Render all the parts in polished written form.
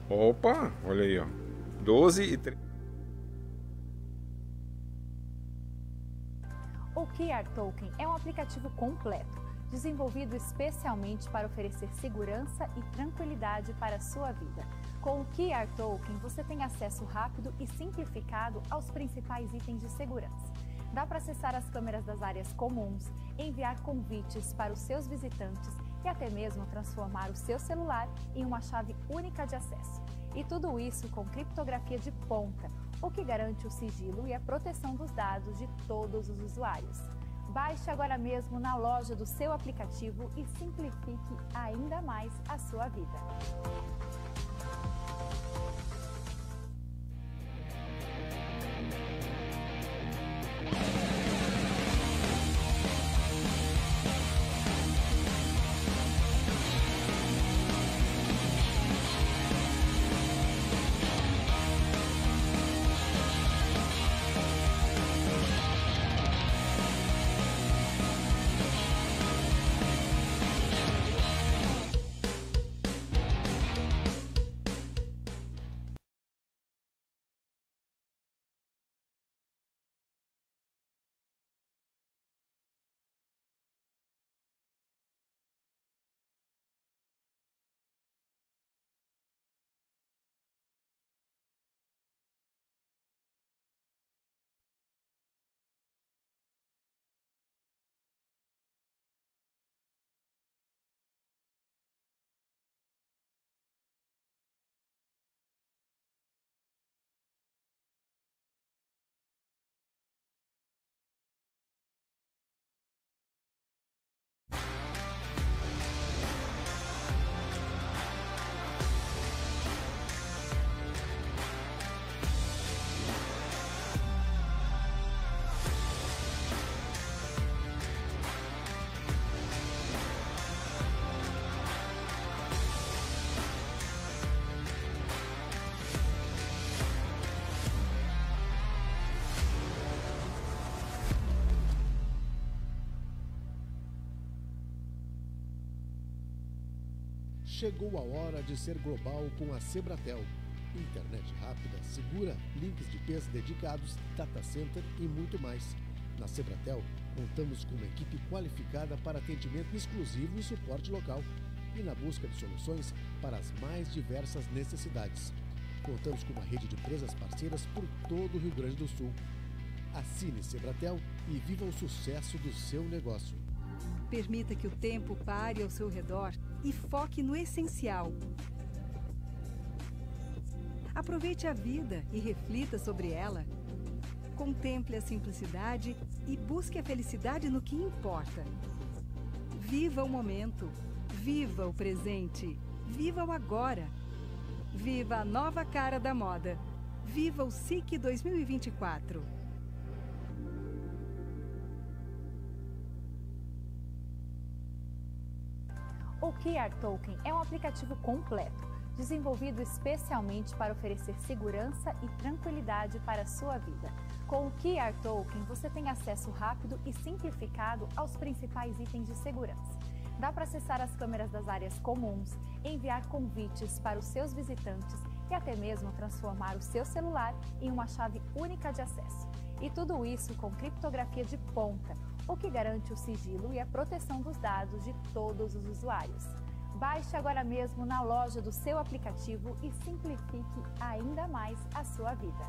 Opa, olha aí, ó. 12 e 3. O QR Token é um aplicativo completo, desenvolvido especialmente para oferecer segurança e tranquilidade para a sua vida. Com o QR Token, você tem acesso rápido e simplificado aos principais itens de segurança. Dá para acessar as câmeras das áreas comuns, enviar convites para os seus visitantes e até mesmo transformar o seu celular em uma chave única de acesso. E tudo isso com criptografia de ponta, o que garante o sigilo e a proteção dos dados de todos os usuários. Baixe agora mesmo na loja do seu aplicativo e simplifique ainda mais a sua vida. Chegou a hora de ser global com a Sebratel. Internet rápida, segura, links de PS dedicados, data center e muito mais. Na Sebratel, contamos com uma equipe qualificada para atendimento exclusivo e suporte local e na busca de soluções para as mais diversas necessidades. Contamos com uma rede de empresas parceiras por todo o Rio Grande do Sul. Assine Sebratel e viva o sucesso do seu negócio. Permita que o tempo pare ao seu redor e foque no essencial. Aproveite a vida e reflita sobre ela. Contemple a simplicidade e busque a felicidade no que importa. Viva o momento, viva o presente, viva o agora. Viva a nova cara da moda. Viva o SIC 2024. O QR Token é um aplicativo completo, desenvolvido especialmente para oferecer segurança e tranquilidade para a sua vida. Com o QR Token, você tem acesso rápido e simplificado aos principais itens de segurança. Dá para acessar as câmeras das áreas comuns, enviar convites para os seus visitantes e até mesmo transformar o seu celular em uma chave única de acesso. E tudo isso com criptografia de ponta, o que garante o sigilo e a proteção dos dados de todos os usuários. Baixe agora mesmo na loja do seu aplicativo e simplifique ainda mais a sua vida.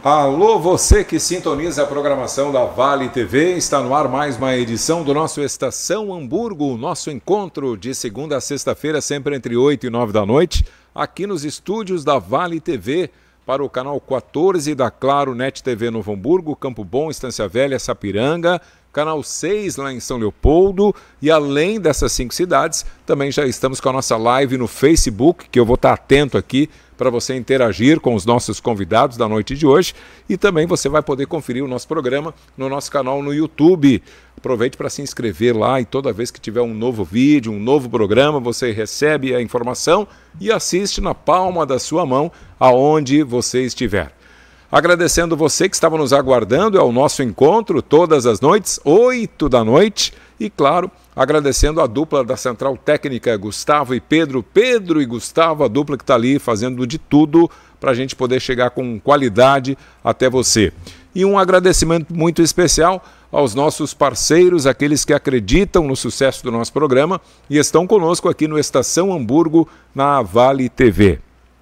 Alô, você que sintoniza a programação da Vale TV, está no ar mais uma edição do nosso Estação Hamburgo, nosso encontro de segunda a sexta-feira, sempre entre 8 e 9 da noite, aqui nos estúdios da Vale TV, para o canal 14 da Claro Net TV Novo Hamburgo, Campo Bom, Estância Velha, Sapiranga, canal 6 lá em São Leopoldo, e além dessas 5 cidades, também já estamos com a nossa live no Facebook, que eu vou estar atento aqui para você interagir com os nossos convidados da noite de hoje, e também você vai poder conferir o nosso programa no nosso canal no YouTube. Aproveite para se inscrever lá e toda vez que tiver um novo vídeo, um novo programa, você recebe a informação e assiste na palma da sua mão aonde você estiver. Agradecendo você que estava nos aguardando ao nosso encontro todas as noites, 8 da noite, e claro, agradecendo a dupla da Central Técnica, Gustavo e Pedro. Pedro e Gustavo, a dupla que está ali fazendo de tudo para a gente poder chegar com qualidade até você. E um agradecimento muito especial aos nossos parceiros, aqueles que acreditam no sucesso do nosso programa e estão conosco aqui no Estação Hamburgo, na Vale TV.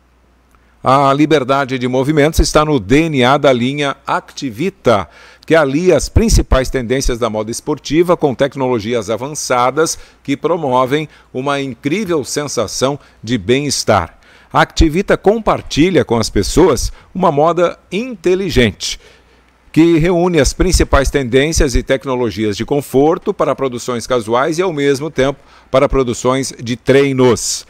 A liberdade de movimentos está no DNA da linha Activita, que alia as principais tendências da moda esportiva com tecnologias avançadas que promovem uma incrível sensação de bem-estar. A Activita compartilha com as pessoas uma moda inteligente, que reúne as principais tendências e tecnologias de conforto para produções casuais e, ao mesmo tempo, para produções de treinos.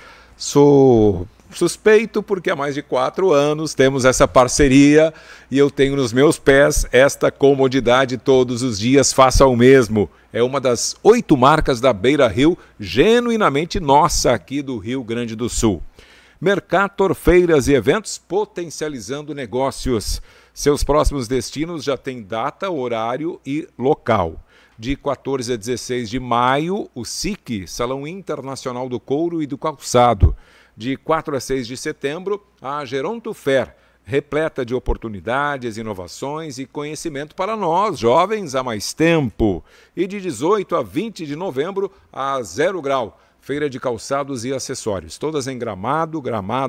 Sou suspeito porque há mais de 4 anos temos essa parceria e eu tenho nos meus pés esta comodidade todos os dias, faça o mesmo. É uma das 8 marcas da Beira Rio, genuinamente nossa aqui do Rio Grande do Sul. Mercator, feiras e eventos potencializando negócios. Seus próximos destinos já têm data, horário e local. De 14 a 16 de maio, o SIC, Salão Internacional do Couro e do Calçado. De 4 a 6 de setembro, a Geronto Fair, repleta de oportunidades, inovações e conhecimento para nós, jovens, há mais tempo. E de 18 a 20 de novembro, a Zero Grau, feira de calçados e acessórios. Todas em Gramado,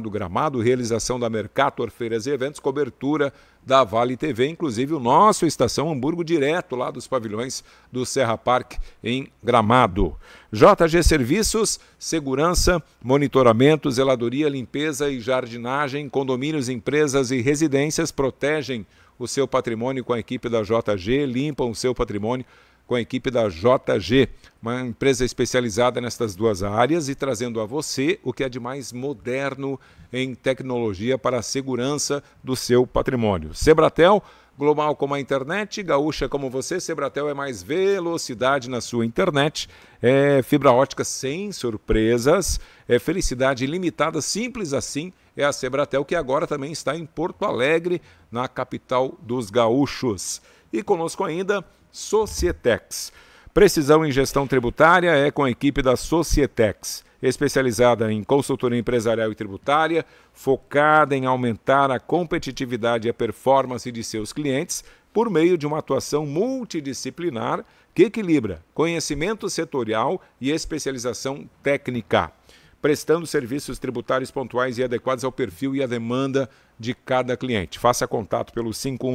realização da Mercator, feiras e eventos, cobertura da Vale TV, inclusive o nosso Estação Hamburgo, direto lá dos pavilhões do Serra Park, em Gramado. JG Serviços, segurança, monitoramento, zeladoria, limpeza e jardinagem, condomínios, empresas e residências protegem o seu patrimônio com a equipe da JG, limpam o seu patrimônio com a equipe da JG, uma empresa especializada nestas 2 áreas e trazendo a você o que é de mais moderno em tecnologia para a segurança do seu patrimônio. Sebratel, global como a internet, gaúcha como você, Sebratel é mais velocidade na sua internet, é fibra ótica sem surpresas, é felicidade ilimitada, simples assim, é a Sebratel, que agora também está em Porto Alegre, na capital dos gaúchos. E conosco ainda, Societex. Precisão em gestão tributária é com a equipe da Societex, especializada em consultoria empresarial e tributária, focada em aumentar a competitividade e a performance de seus clientes por meio de uma atuação multidisciplinar que equilibra conhecimento setorial e especialização técnica, prestando serviços tributários pontuais e adequados ao perfil e à demanda de cada cliente. Faça contato pelo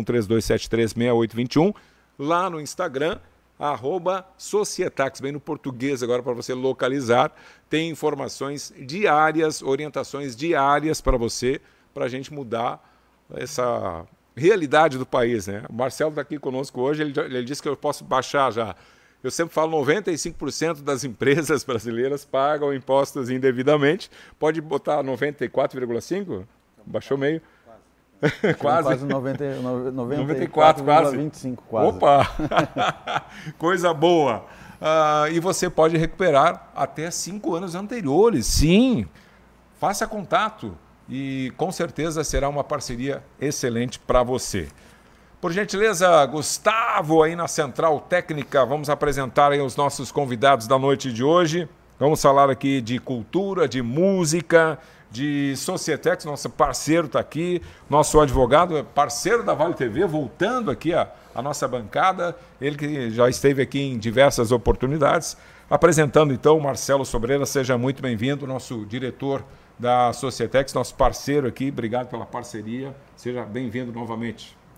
5132736821, lá no Instagram, @Societax, bem no português agora para você localizar. Tem informações diárias, orientações diárias para você, para a gente mudar essa realidade do país, né? O Marcelo está aqui conosco hoje, ele disse que eu posso baixar já. Eu sempre falo 95% das empresas brasileiras pagam impostos indevidamente. Pode botar 94,5? Baixou meio. Quase 94, quase 25, quase. Opa! Coisa boa! E você pode recuperar até 5 anos anteriores. Sim, faça contato e com certeza será uma parceria excelente para você. Por gentileza, Gustavo aí na Central Técnica, vamos apresentar aí os nossos convidados da noite de hoje. Vamos falar aqui de cultura, de música, de Societex, nosso parceiro está aqui, nosso advogado, parceiro da Vale TV, voltando aqui a nossa bancada, ele que já esteve aqui em diversas oportunidades, apresentando então o Marcelo Sobreira, seja muito bem-vindo, nosso diretor da Societex, nosso parceiro aqui, obrigado pela parceria, seja bem-vindo novamente.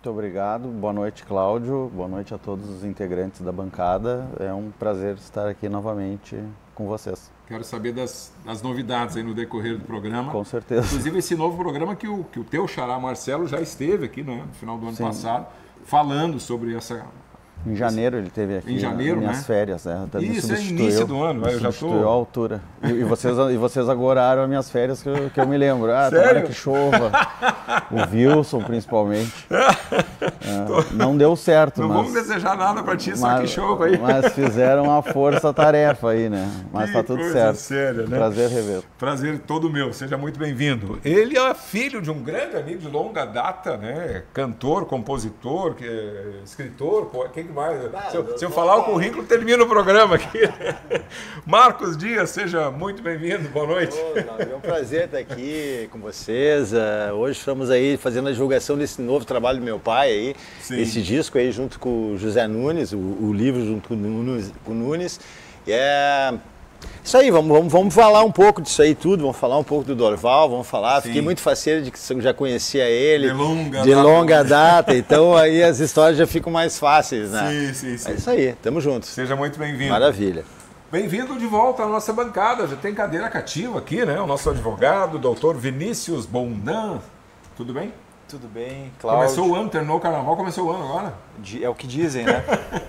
Muito obrigado. Boa noite, Cláudio. Boa noite a todos os integrantes da bancada. É um prazer estar aqui novamente com vocês. Quero saber das novidades aí no decorrer do programa. Com certeza. Inclusive esse novo programa que o teu xará Marcelo já esteve aqui, né, no final do ano passado, falando sobre essa... Em janeiro ele esteve aqui, em janeiro, minhas férias. Isso, é início do ano, eu já estou... à altura. E vocês agoraram as minhas férias que eu me lembro. Sério? Tomara que chova. O Wilson, principalmente. Não deu certo. Não vamos desejar nada para ti, só que chova aí. Mas fizeram uma força-tarefa aí, né? Mas tá tudo certo. Séria, né? Prazer rever. Prazer todo meu, seja muito bem-vindo. Ele é filho de um grande amigo de longa data, né? Cantor, compositor, escritor, quem mais? Se eu falar o currículo, termina o programa aqui. Marcos Dias, seja muito bem-vindo, boa noite. É um prazer estar aqui com vocês. Hoje estamos aí fazendo a divulgação desse novo trabalho do meu pai aí, esse disco aí junto com o José Nunes, o livro junto com o Nunes. E é isso aí, vamos falar um pouco disso aí tudo, vamos falar um pouco do Dorval, vamos falar. Fiquei muito faceiro de que eu já conhecia ele de longa data, então aí as histórias já ficam mais fáceis, né? Sim. É isso aí, tamo junto. Seja muito bem-vindo. Maravilha. Bem-vindo de volta à nossa bancada, já tem cadeira cativa aqui, né? O nosso advogado, doutor Vinícius Bondan. Tudo bem? Tudo bem, Cláudio. Começou o ano, terminou o carnaval, começou o ano agora? É o que dizem, né?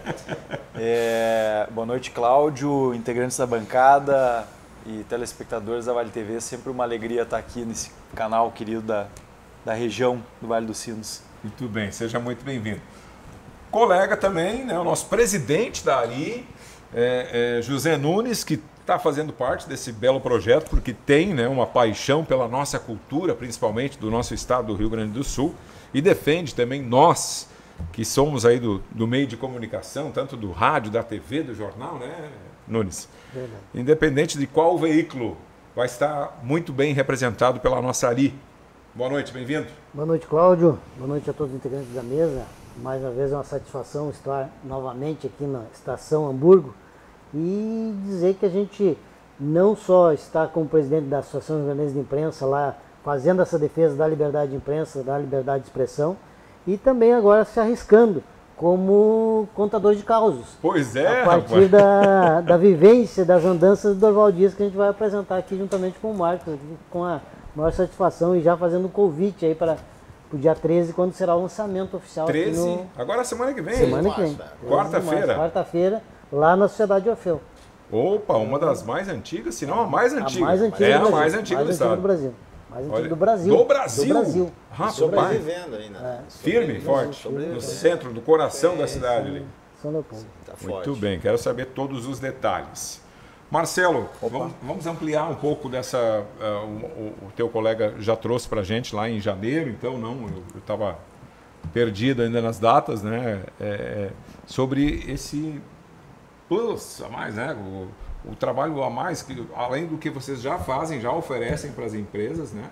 Boa noite, Cláudio, integrantes da bancada e telespectadores da Vale TV. Sempre uma alegria estar aqui nesse canal querido da região do Vale dos Sinos. Muito bem, seja muito bem-vindo. Colega também, né, o nosso presidente da ARI, José Nunes, que está fazendo parte desse belo projeto, porque tem, né, uma paixão pela nossa cultura, principalmente do nosso estado do Rio Grande do Sul, e defende também nós, que somos aí do meio de comunicação, tanto do rádio, da TV, do jornal, né, Nunes? Verdade. Independente de qual veículo, vai estar muito bem representado pela nossa ARI. Boa noite, bem-vindo. Boa noite, Cláudio. Boa noite a todos os integrantes da mesa. Mais uma vez é uma satisfação estar novamente aqui na Estação Hamburgo e dizer que a gente não só está como presidente da Associação Rio-Grandense de Imprensa lá fazendo essa defesa da liberdade de imprensa, da liberdade de expressão e também agora se arriscando como contador de causos. Pois é, a partir da vivência, das andanças do Dorval Dias que a gente vai apresentar aqui juntamente com o Marcos, com a maior satisfação e já fazendo um convite aí para o dia 13, quando será o lançamento oficial. 13? Agora semana que vem. Semana que vem. Quarta-feira. Quarta-feira, lá na Sociedade Orfeu. Opa, uma das mais antigas, se não a mais antiga. A mais antiga é do a mais antiga do estado. Do Brasil. Mais antiga do Brasil. Do Brasil? Do Brasil. Sobrevivendo ainda. Firme, forte. No centro, no coração da cidade ali. São Leopoldo. Tá muito bem, quero saber todos os detalhes. Marcelo, vamos ampliar um pouco dessa... o teu colega já trouxe para a gente lá em janeiro, então eu estava perdido ainda nas datas, né? Sobre esse plus a mais, né? O trabalho a mais, que, além do que vocês já fazem, já oferecem para as empresas, né?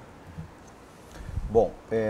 Bom,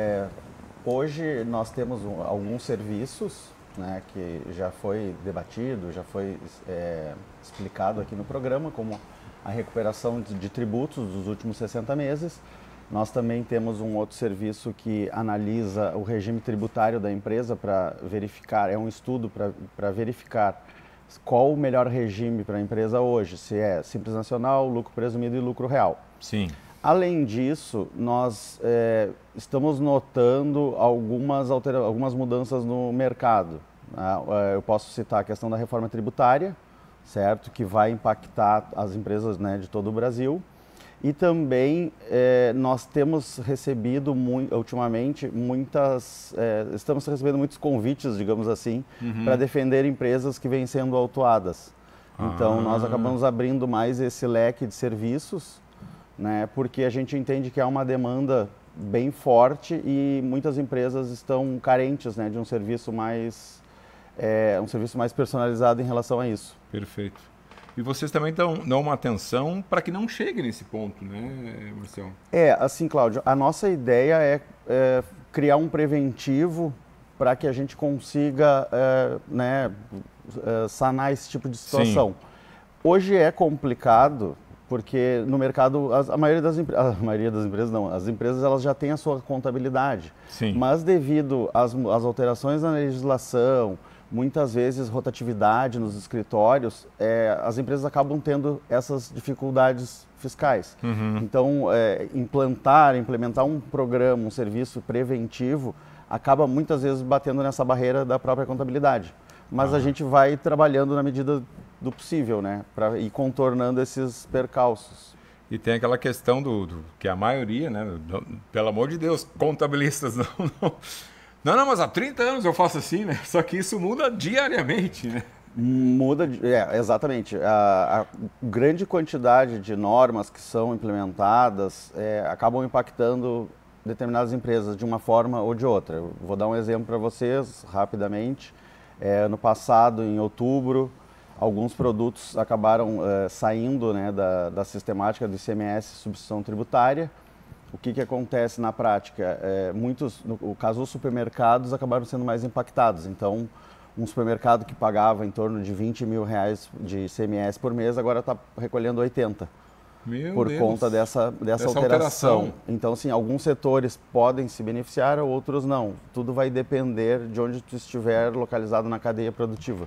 hoje nós temos alguns serviços, né, que já foi debatido, já foi explicado aqui no programa, como a recuperação de tributos dos últimos 60 meses. Nós também temos um outro serviço que analisa o regime tributário da empresa para verificar, é um estudo para verificar qual o melhor regime para a empresa hoje, se é Simples Nacional, lucro presumido e lucro real. Sim. Além disso, nós estamos notando algumas mudanças no mercado. Eu posso citar a questão da reforma tributária, certo? Que vai impactar as empresas, né, de todo o Brasil. E também nós temos recebido ultimamente estamos recebendo muitos convites, digamos assim, para defender empresas que vêm sendo autuadas. Então nós acabamos abrindo mais esse leque de serviços, né, porque a gente entende que há uma demanda bem forte e muitas empresas estão carentes, né, de um serviço mais personalizado em relação a isso. Perfeito. E vocês também dão uma atenção para que não chegue nesse ponto, né, Marcelo? Assim, Cláudio, a nossa ideia é criar um preventivo para que a gente consiga sanar esse tipo de situação. Sim. Hoje é complicado, porque no mercado, a maioria das empresas não, as empresas elas já têm a sua contabilidade. Sim. Mas devido às alterações na legislação, muitas vezes rotatividade nos escritórios, as empresas acabam tendo essas dificuldades fiscais. Então, implementar um programa, um serviço preventivo, acaba muitas vezes batendo nessa barreira da própria contabilidade. Mas a gente vai trabalhando na medida do possível, né, para ir contornando esses percalços. E tem aquela questão que a maioria, né, pelo amor de Deus, contabilistas não, mas há 30 anos eu faço assim, né? Só que isso muda diariamente, né? Muda, exatamente. A grande quantidade de normas que são implementadas acabam impactando determinadas empresas de uma forma ou de outra. Eu vou dar um exemplo para vocês, rapidamente. No passado, em outubro, alguns produtos acabaram saindo, né, da sistemática do ICMS, substituição tributária. O que acontece na prática? No caso dos supermercados, acabaram sendo mais impactados. Então, um supermercado que pagava em torno de R$20 mil de ICMS por mês, agora está recolhendo 80. Por conta dessa alteração. Então, sim, alguns setores podem se beneficiar, outros não. Tudo vai depender de onde tu estiver localizado na cadeia produtiva.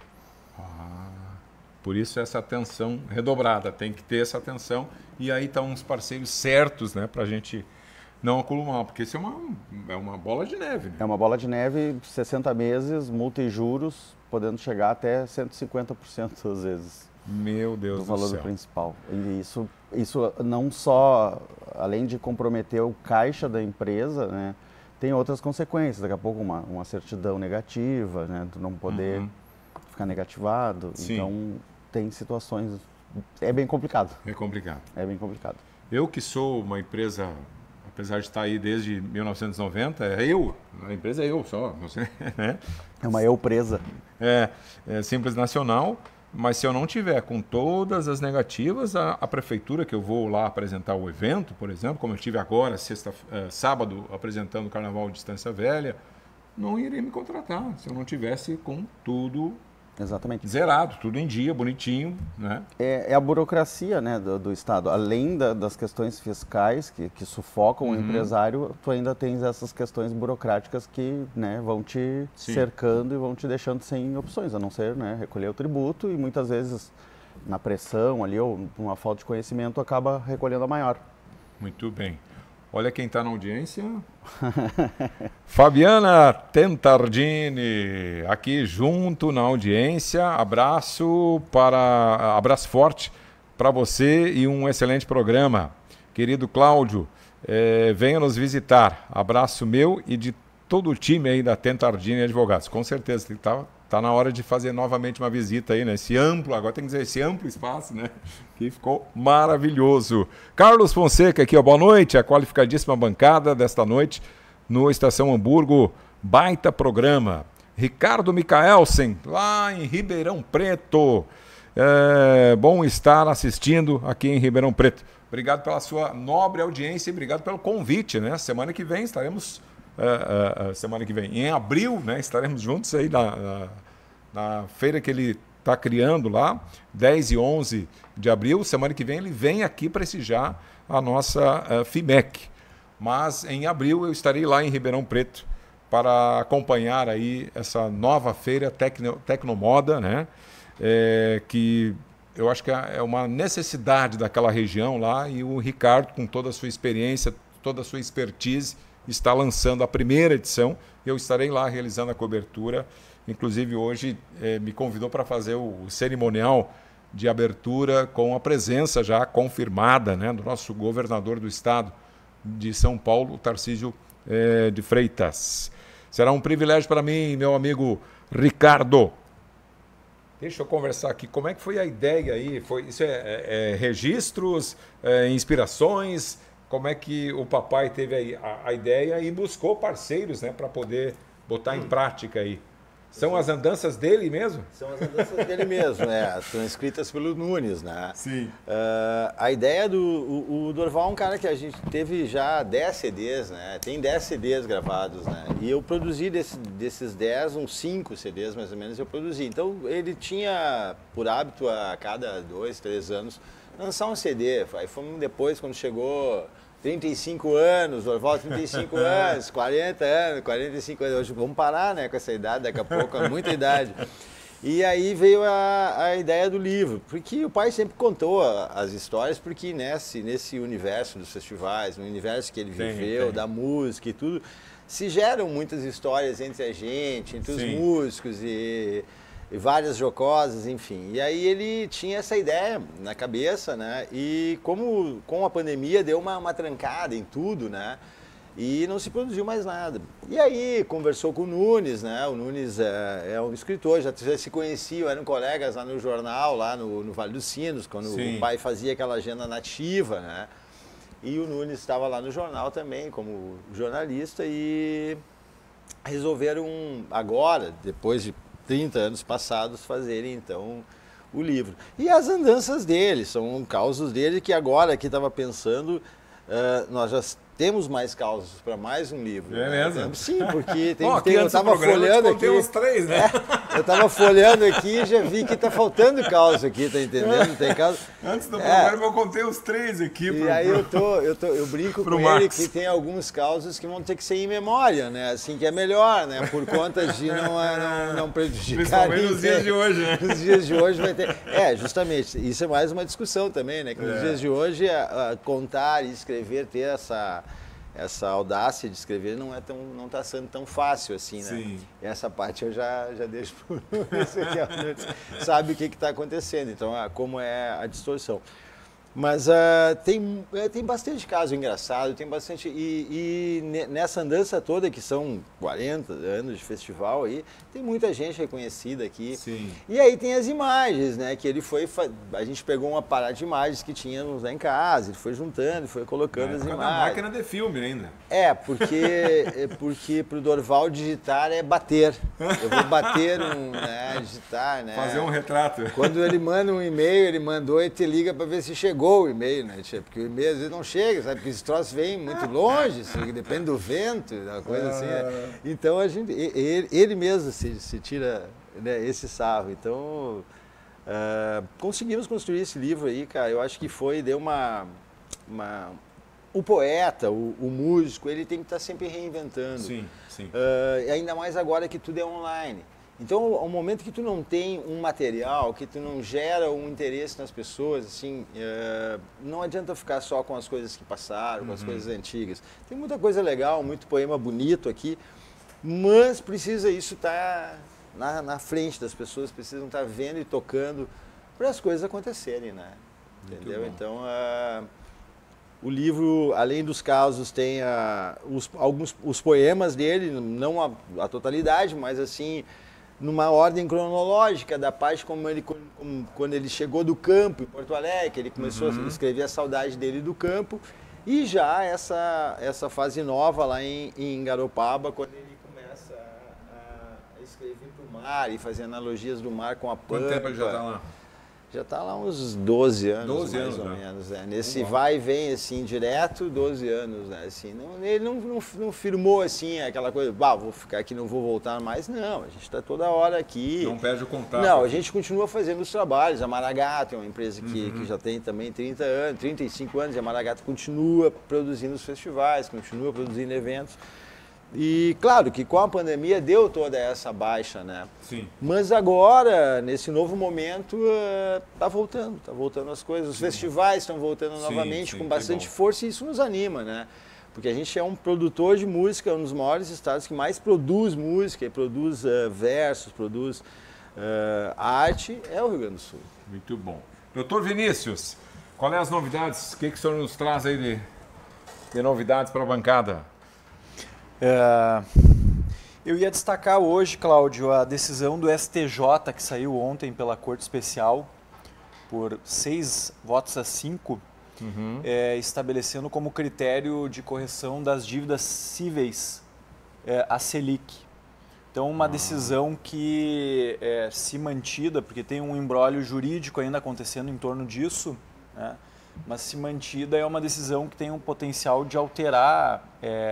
Por isso essa atenção redobrada, tem que ter essa atenção. E aí estão uns parceiros certos, né, para a gente não acumular, porque isso é uma bola de neve. Né? É uma bola de neve, 60 meses, multa e juros, podendo chegar até 150% às vezes. Meu Deus do céu. Do valor principal. E isso não só, além de comprometer o caixa da empresa, né, tem outras consequências. Daqui a pouco uma certidão negativa, né, tu não poder ficar negativado. Sim. Então, tem situações... É bem complicado. É complicado. É bem complicado. Eu que sou uma empresa, apesar de estar aí desde 1990, a empresa é eu só, você, né? É uma eu-presa. É Simples Nacional, mas se eu não tiver com todas as negativas, a prefeitura que eu vou lá apresentar o evento, por exemplo, como eu tive agora, sábado, apresentando o Carnaval de Estância Velha, não iria me contratar se eu não tivesse com tudo... Exatamente. Zerado, tudo em dia, bonitinho, né? É a burocracia, né, do Estado. Além das questões fiscais que sufocam o empresário, tu ainda tens essas questões burocráticas que, né, vão te cercando e vão te deixando sem opções, a não ser, né, recolher o tributo e muitas vezes na pressão ali ou uma falta de conhecimento acaba recolhendo a maior. Muito bem. Olha quem está na audiência. Fabiana Tentardini, aqui junto na audiência. Abraço forte para você e um excelente programa. Querido Cláudio, venha nos visitar. Abraço meu e de todo o time aí da Tentardini Advogados. Com certeza, tá na hora de fazer novamente uma visita aí, né? Agora tem que dizer, esse amplo espaço, né? Que ficou maravilhoso. Carlos Fonseca aqui, ó, boa noite, a qualificadíssima bancada desta noite no Estação Hamburgo, baita programa. Ricardo Micaelsen, lá em Ribeirão Preto. Bom estar assistindo aqui em Ribeirão Preto. Obrigado pela sua nobre audiência e obrigado pelo convite, né? Semana que vem estaremos... em abril, né, estaremos juntos aí na feira que ele está criando lá, 10 e 11 de abril. Semana que vem ele vem aqui prestigiar a nossa FIMEC. Mas em abril eu estarei lá em Ribeirão Preto para acompanhar aí essa nova feira Tecnomoda, né, que eu acho que é uma necessidade daquela região lá, e o Ricardo, com toda a sua experiência, toda a sua expertise, está lançando a primeira edição. Eu estarei lá realizando a cobertura. Inclusive, hoje me convidou para fazer o cerimonial de abertura com a presença já confirmada, né, do nosso governador do estado de São Paulo, Tarcísio de Freitas. Será um privilégio para mim, meu amigo Ricardo. Deixa eu conversar aqui. Como é que foi a ideia aí? Isso registros, inspirações... Como é que o papai teve a ideia e buscou parceiros, né, para poder botar em prática aí? São as andanças dele mesmo? São as andanças dele mesmo, né? São escritas pelo Nunes, né? Sim. A ideia o Dorval é um cara que a gente teve já 10 CDs, né? Tem 10 CDs gravados, né? E eu produzi desses 10, uns 5 CDs mais ou menos eu produzi. Então ele tinha por hábito a cada 2, 3 anos lançar um CD. Aí fomos depois, quando chegou 35 anos, Dorval 35 anos, 40 anos, 45 anos. Hoje vamos parar, né, com essa idade, daqui a pouco é muita idade. E aí veio a ideia do livro, porque o pai sempre contou as histórias, porque nesse universo dos festivais, no universo que ele viveu, da música e tudo, se geram muitas histórias entre a gente, entre os músicos e várias jocosas, enfim. E aí ele tinha essa ideia na cabeça, né? E como com a pandemia deu uma trancada em tudo, né? E não se produziu mais nada. E aí conversou com o Nunes, né? O Nunes é um escritor, já se conheciam, eram colegas lá no jornal, lá no Vale dos Sinos, quando o pai fazia aquela agenda nativa, né? E o Nunes estava lá no jornal também, como jornalista, e resolveram agora, depois de 30 anos passados, fazerem então o livro. E as andanças dele, são causos dele que agora aqui estava pensando, nós já temos mais causas para mais um livro. É mesmo? Sim, porque eu estava folheando aqui. Uns 3, né? Eu estava folheando aqui e já vi que está faltando causa aqui, tá entendendo? Tem causa. Antes do programa eu contei os 3 aqui. E aí eu brinco com ele que tem alguns causos que vão ter que ser em memória, né? Assim que é melhor, né? Por conta de não prejudicar ninguém. Nos dias de hoje, né? Nos dias de hoje vai ter. Justamente. Isso é mais uma discussão também, né? Que nos dias de hoje contar e escrever, ter essa audácia de escrever não está sendo tão fácil assim, né? Sim. E essa parte eu já deixo por sabe o que está acontecendo, então como é a distorção. Mas tem bastante caso engraçado, tem bastante. E nessa andança toda, que são 40 anos de festival aí, tem muita gente reconhecida aqui. Sim. E aí tem as imagens, né? Que ele foi. A gente pegou uma parada de imagens que tínhamos lá em casa, ele foi juntando, foi colocando as imagens. Da máquina de filme ainda. Porque pro Dorval digitar é bater. Eu vou bater digitar, né? Fazer um retrato. Quando ele manda um e-mail, ele mandou e te liga para ver se chegou o e-mail, né? Porque o e-mail às vezes não chega, sabe? Porque esse troço vem muito longe, depende do vento, uma coisa assim. Né? Então ele mesmo se tira, né, esse sarro. Então conseguimos construir esse livro aí, cara. Eu acho que deu o poeta, o músico, ele tem que estar sempre reinventando. Sim, sim. Ainda mais agora que tudo é online. Então, ao momento que tu não tem um material, que tu não gera um interesse nas pessoas, assim, não adianta ficar só com as coisas que passaram, com as coisas antigas. Tem muita coisa legal, muito poema bonito aqui, mas precisa isso estar na frente das pessoas, precisam estar vendo e tocando para as coisas acontecerem, né? Entendeu? Então, o livro, além dos casos, tem os poemas dele, não a totalidade, mas assim, numa ordem cronológica da parte quando ele chegou do campo em Porto Alegre, ele começou a escrever a saudade dele do campo, e já essa fase nova lá em Garopaba, quando ele começa a escrever para o mar e fazer analogias do mar com a pampa. Quanto tempo ele já está lá? Já está lá uns 12 anos, 12 mais anos, ou menos. Nesse vai e vem, assim, direto, 12 anos, né? Assim, ele não firmou, assim, aquela coisa, vou ficar aqui, não vou voltar mais. Não, a gente está toda hora aqui. Não perde o contato. Não, a gente continua fazendo os trabalhos. A Maragato é uma empresa que já tem também 30 anos, 35 anos, e a Maragato continua produzindo os festivais, continua produzindo eventos. E claro que com a pandemia deu toda essa baixa, né? Sim. Mas agora, nesse novo momento, tá voltando as coisas. Os festivais estão voltando novamente com bastante força, e isso nos anima, né? Porque a gente é um produtor de música, um dos maiores estados que mais produz música, e produz versos, produz arte, é o Rio Grande do Sul. Muito bom. Doutor Vinícius, qual é as novidades? O que o senhor nos traz aí de novidades para a bancada? Eu ia destacar hoje, Cláudio, a decisão do STJ que saiu ontem pela Corte Especial por 6 votos a 5, estabelecendo como critério de correção das dívidas cíveis a Selic. Então, uma decisão que, se mantida, porque tem um imbróglio jurídico ainda acontecendo em torno disso, né? Mas se mantida é uma decisão que tem um potencial de alterar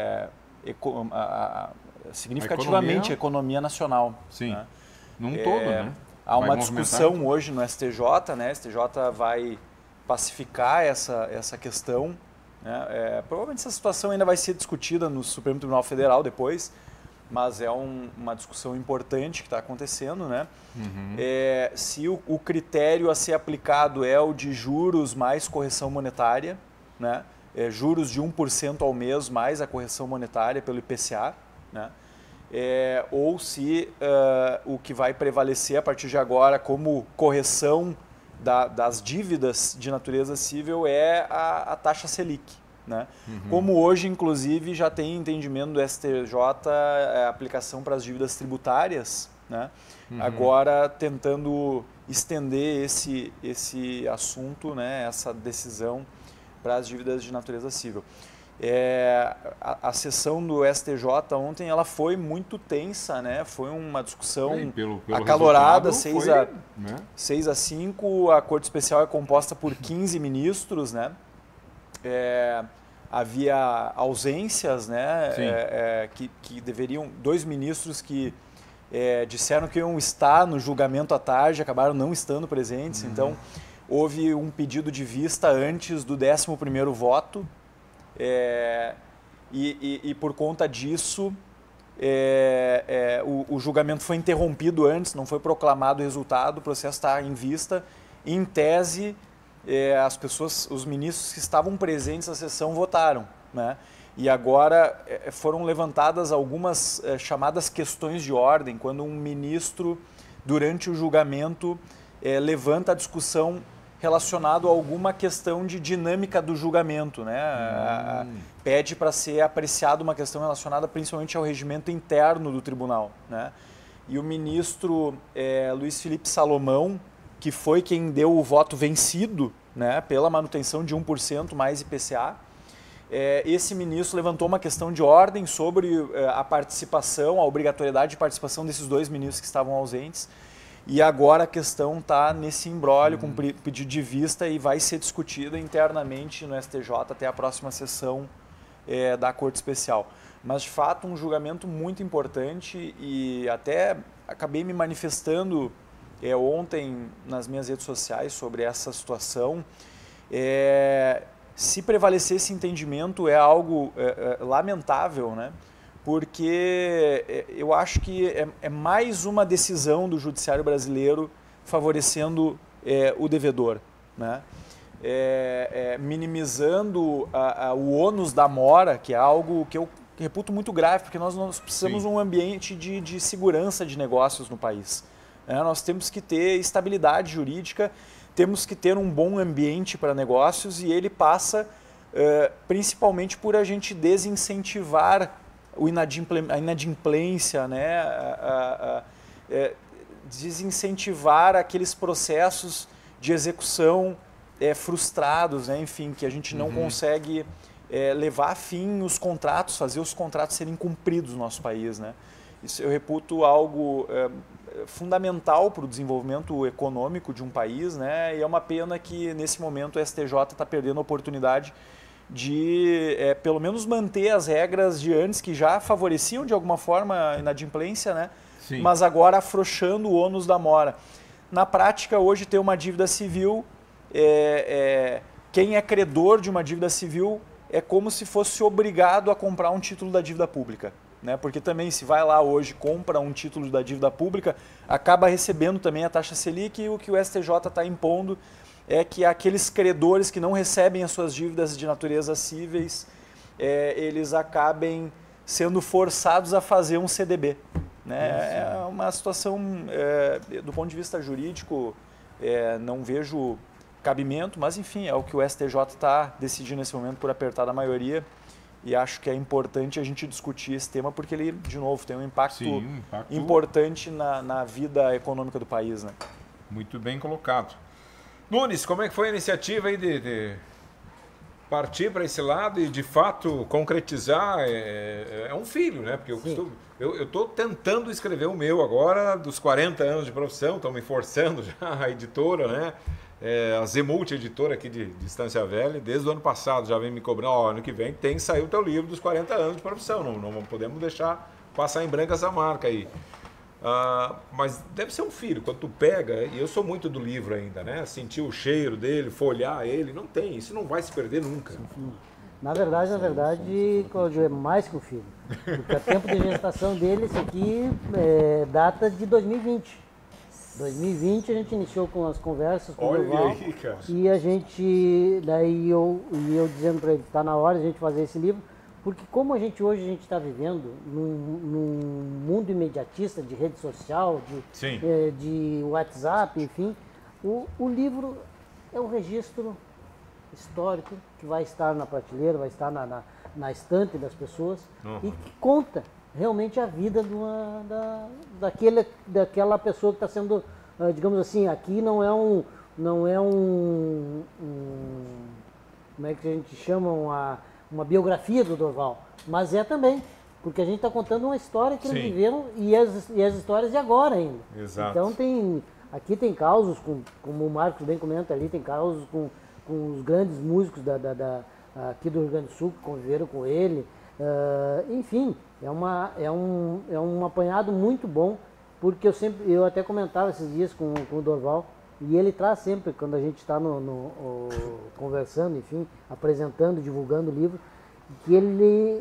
significativamente a economia nacional. Sim, né? Num todo, né? Há uma discussão hoje no STJ, né? O STJ vai pacificar essa questão, né? Provavelmente essa situação ainda vai ser discutida no Supremo Tribunal Federal depois, mas é uma discussão importante que está acontecendo, né? Se o critério a ser aplicado é o de juros mais correção monetária, né? Juros de 1% ao mês mais a correção monetária pelo IPCA, né? Ou se o que vai prevalecer a partir de agora como correção das dívidas de natureza civil é a taxa Selic, né? Como hoje, inclusive, já tem entendimento do STJ aplicação para as dívidas tributárias, né? Agora tentando estender esse assunto, né? Essa decisão para as dívidas de natureza civil. A sessão do STJ ontem ela foi muito tensa, né? Foi uma discussão pelo acalorada, 6-5. A Corte Especial é composta por 15 ministros, né? Havia ausências, né? Que deveriam, 2 ministros que disseram que iam estar no julgamento à tarde, acabaram não estando presentes. Então, houve um pedido de vista antes do 11º voto. E por conta disso, o julgamento foi interrompido antes, não foi proclamado o resultado, o processo está em vista. Em tese, os ministros que estavam presentes na sessão votaram, né? E agora foram levantadas algumas chamadas questões de ordem, quando um ministro, durante o julgamento, levanta a discussão relacionado a alguma questão de dinâmica do julgamento, né? Pede para ser apreciada uma questão relacionada principalmente ao regimento interno do tribunal, né? E o ministro Luiz Felipe Salomão, que foi quem deu o voto vencido, né, pela manutenção de 1% mais IPCA, esse ministro levantou uma questão de ordem sobre a participação, a obrigatoriedade de participação desses 2 ministros que estavam ausentes. E agora a questão está nesse imbróglio com pedido de vista e vai ser discutida internamente no STJ até a próxima sessão da Corte Especial. Mas, de fato, um julgamento muito importante e até acabei me manifestando ontem nas minhas redes sociais sobre essa situação. Se prevalecer esse entendimento é algo lamentável, né? Porque eu acho que é mais uma decisão do judiciário brasileiro favorecendo o devedor, né? Minimizando o ônus da mora, que é algo que eu reputo muito grave, porque nós precisamos de um ambiente de segurança de negócios no país. Nós temos que ter estabilidade jurídica, temos que ter um bom ambiente para negócios e ele passa principalmente por a gente desincentivar a inadimplência, né? Desincentivar aqueles processos de execução frustrados, né? Enfim, que a gente não consegue levar a fim os contratos, fazer os contratos serem cumpridos no nosso país, né? Isso eu reputo algo fundamental para o desenvolvimento econômico de um país, né? E é uma pena que nesse momento o STJ está perdendo a oportunidade de pelo menos manter as regras de antes que já favoreciam de alguma forma a inadimplência, né? Sim. Mas agora afrouxando o ônus da mora. Na prática, hoje ter uma dívida civil, quem é credor de uma dívida civil é como se fosse obrigado a comprar um título da dívida pública, né? Porque também se vai lá hoje, compra um título da dívida pública, acaba recebendo também a taxa Selic e o que o STJ está impondo é que aqueles credores que não recebem as suas dívidas de natureza cíveis, eles acabem sendo forçados a fazer um CDB, né? É uma situação, do ponto de vista jurídico, não vejo cabimento, mas enfim, é o que o STJ está decidindo nesse momento por apertar a maioria e acho que é importante a gente discutir esse tema porque ele, de novo, tem um impacto importante na vida econômica do país, né? Muito bem colocado. Nunes, como é que foi a iniciativa aí de partir para esse lado e de fato concretizar? É um filho, né? Porque eu estou tentando escrever o meu agora, dos 40 anos de profissão, estou me forçando já, a editora, né? A Zemult, editora aqui de Estância Velha, desde o ano passado já vem me cobrando, ano que vem tem que sair o teu livro dos 40 anos de profissão, não podemos deixar passar em branco essa marca aí. Mas deve ser um filho, quando tu pega, e eu sou muito do livro ainda, né? Sentir o cheiro dele, folhear ele, não tem, isso não vai se perder nunca. Na verdade, Cláudio, é mais que um filho. Porque o tempo de gestação dele, esse aqui, data de 2020. 2020 a gente iniciou com as conversas com o Durval. Aí, cara. E a gente, daí eu dizendo para ele, está na hora de a gente fazer esse livro, porque como hoje a gente está vivendo num mundo imediatista de rede social, de WhatsApp, enfim, o livro é um registro histórico que vai estar na prateleira, vai estar na estante das pessoas e que conta realmente a vida daquela pessoa que está sendo, digamos assim, aqui não é um como é que a gente chama, uma biografia do Durval, mas é também, porque a gente está contando uma história que eles viveram e as histórias de agora ainda. Exato. Então aqui tem causos, como o Marcos bem comenta ali, tem causos com os grandes músicos aqui do Rio Grande do Sul que conviveram com ele. Enfim, é um apanhado muito bom, porque eu até comentava esses dias com o Durval, e ele traz sempre, quando a gente está conversando, enfim, apresentando, divulgando o livro, que ele,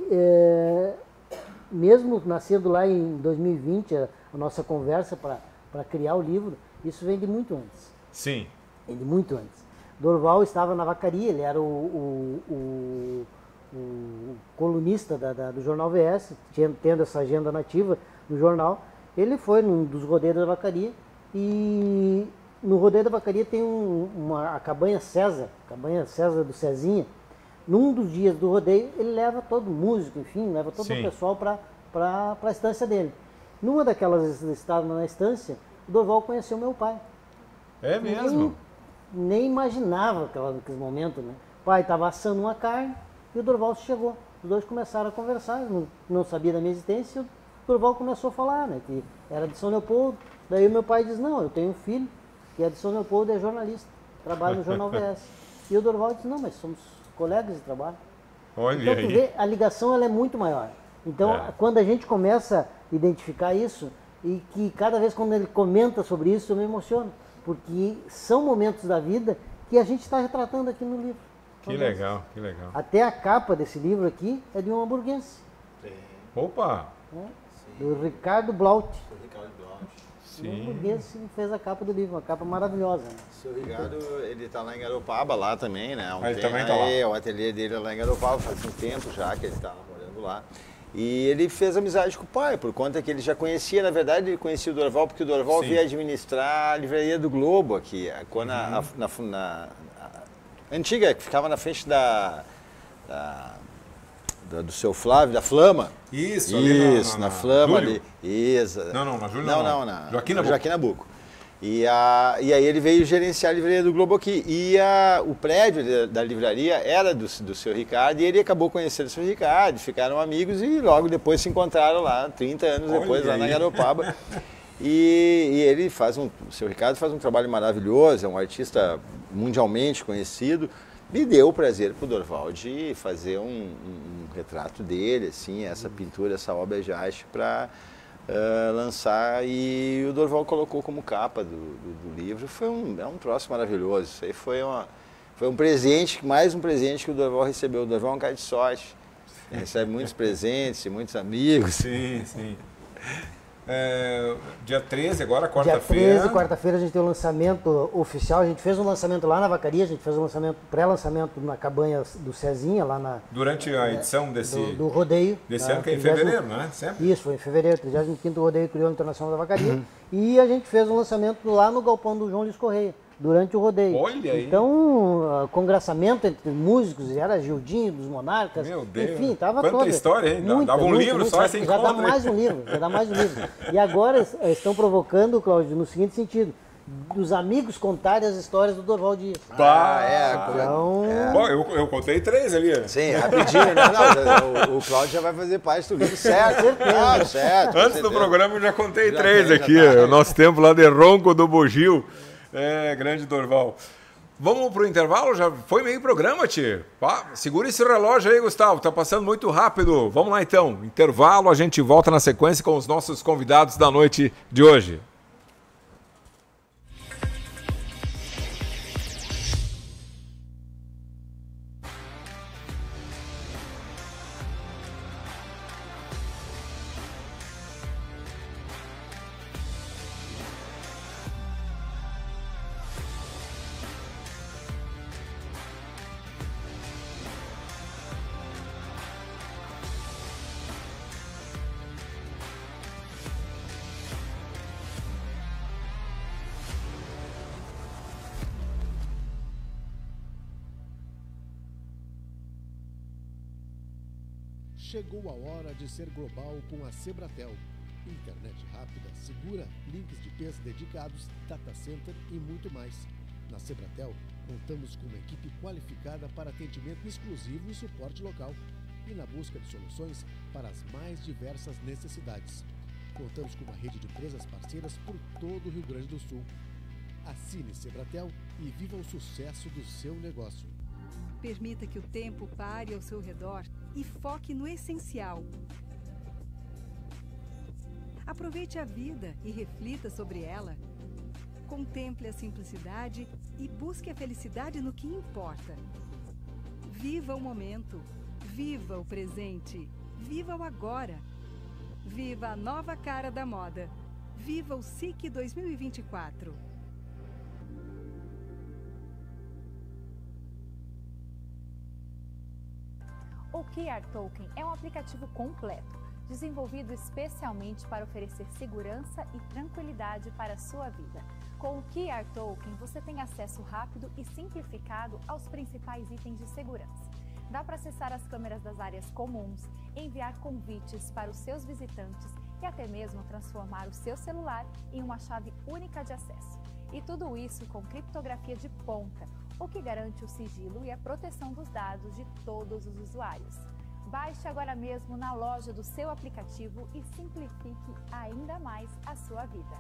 mesmo nascendo lá em 2020, a nossa conversa para criar o livro, isso vem de muito antes. Sim. Vem de muito antes. Durval estava na vacaria, ele era o colunista do Jornal VS, tendo essa agenda nativa no jornal. Ele foi num dos rodeios da vacaria e no rodeio da vacaria tem a cabanha César do Cezinha. Num dos dias do rodeio, ele leva todo músico, enfim, leva todo o pessoal para a estância dele. Numa daquelas estadas na estância, o Durval conheceu meu pai. É mesmo? Nem imaginava naquele momento, né? O pai estava assando uma carne e o Durval chegou. Os dois começaram a conversar, não sabia da minha existência, e o Durval começou a falar, né? Que era de São Leopoldo. Daí o meu pai diz, não, eu tenho um filho que é de São Leopoldo e é jornalista, trabalha no Jornal VS. E o Durval disse, não, mas somos colegas de trabalho. Olha então, aí. tu vê, a ligação ela é muito maior. Então, quando a gente começa a identificar isso, e que cada vez quando ele comenta sobre isso, eu me emociono. Porque são momentos da vida que a gente está retratando aqui no livro. Que legal, que legal. Até a capa desse livro aqui é de um hamburguense. Opa! Do Ricardo Blaut. Sim. Um hamburguense fez a capa do livro, uma capa maravilhosa. Né? O seu Ricardo, ele está lá em Garopaba, lá também, né? Ele também está lá. O ateliê dele é lá em Garopaba, faz um tempo já que ele está morando lá. E ele fez amizade com o pai, por conta que ele já conhecia, na verdade, ele conhecia o Durval, porque o Durval veio administrar a livraria do Globo aqui, quando na antiga, que ficava na frente do seu Flávio, da Flama. Isso, na Flama ali. Isso. Não, na Júlio não. Na Joaquim Nabuco. E aí ele veio gerenciar a livraria do Globo aqui. E o prédio da livraria era do seu Ricardo, e ele acabou conhecendo o seu Ricardo, ficaram amigos e logo depois se encontraram lá, 30 anos depois, lá na Garopaba. E o seu Ricardo faz um trabalho maravilhoso, é um artista mundialmente conhecido, me deu o prazer para o Durval de fazer um retrato dele, assim, essa pintura, essa obra de arte para lançar, e o Durval colocou como capa do livro. É um troço maravilhoso. Isso aí foi um presente, mais um presente que o Durval recebeu. O Durval é um cara de sorte, ele recebe muitos presentes, muitos amigos. Sim. Dia 13 agora, quarta-feira. Dia 13, quarta-feira, a gente tem o lançamento oficial. A gente fez um lançamento lá na vacaria, a gente fez um pré-lançamento na cabanha do Cezinha, lá durante a edição do rodeio. Desse ano, que é em fevereiro, né? Sempre? Isso, foi em fevereiro, 35º Rodeio Crioulo Internacional da Vacaria. E a gente fez um lançamento lá no galpão do João Luiz Correia, durante o rodeio. Olha aí. Então, congraçamento entre músicos, era Gildinho, dos Monarcas. Meu Deus. Enfim, tava Quanta toda. história, hein? Dava um livro só esse encontro. Já dá mais um livro. E agora estão provocando, Cláudio, no seguinte sentido, dos amigos contarem as histórias do Durval Dias. Bom, eu contei 3 ali. Sim, rapidinho, né? Não, o Cláudio já vai fazer parte do livro, certo? Certo. Antes do programa eu já contei 3 aqui. O nosso tempo lá de Ronco do Bugio. Grande Durval. Vamos pro intervalo? Já foi meio programa, tio. Segura esse relógio aí, Gustavo. Tá passando muito rápido. Vamos lá, então. Intervalo, a gente volta na sequência com os nossos convidados da noite de hoje. Chegou a hora de ser global com a Sebratel. Internet rápida, segura, links de peça dedicados, data center e muito mais. Na Sebratel, contamos com uma equipe qualificada para atendimento exclusivo e suporte local e na busca de soluções para as mais diversas necessidades. Contamos com uma rede de empresas parceiras por todo o Rio Grande do Sul. Assine Sebratel e viva o sucesso do seu negócio. Permita que o tempo pare ao seu redor e foque no essencial. Aproveite a vida e reflita sobre ela. Contemple a simplicidade e busque a felicidade no que importa. Viva o momento, viva o presente, viva o agora. Viva a nova cara da moda. Viva o SIC 2024. O QR Token é um aplicativo completo, desenvolvido especialmente para oferecer segurança e tranquilidade para a sua vida. Com o QR Token, você tem acesso rápido e simplificado aos principais itens de segurança. Dá para acessar as câmeras das áreas comuns, enviar convites para os seus visitantes e até mesmo transformar o seu celular em uma chave única de acesso. E tudo isso com criptografia de ponta, o que garante o sigilo e a proteção dos dados de todos os usuários. Baixe agora mesmo na loja do seu aplicativo e simplifique ainda mais a sua vida.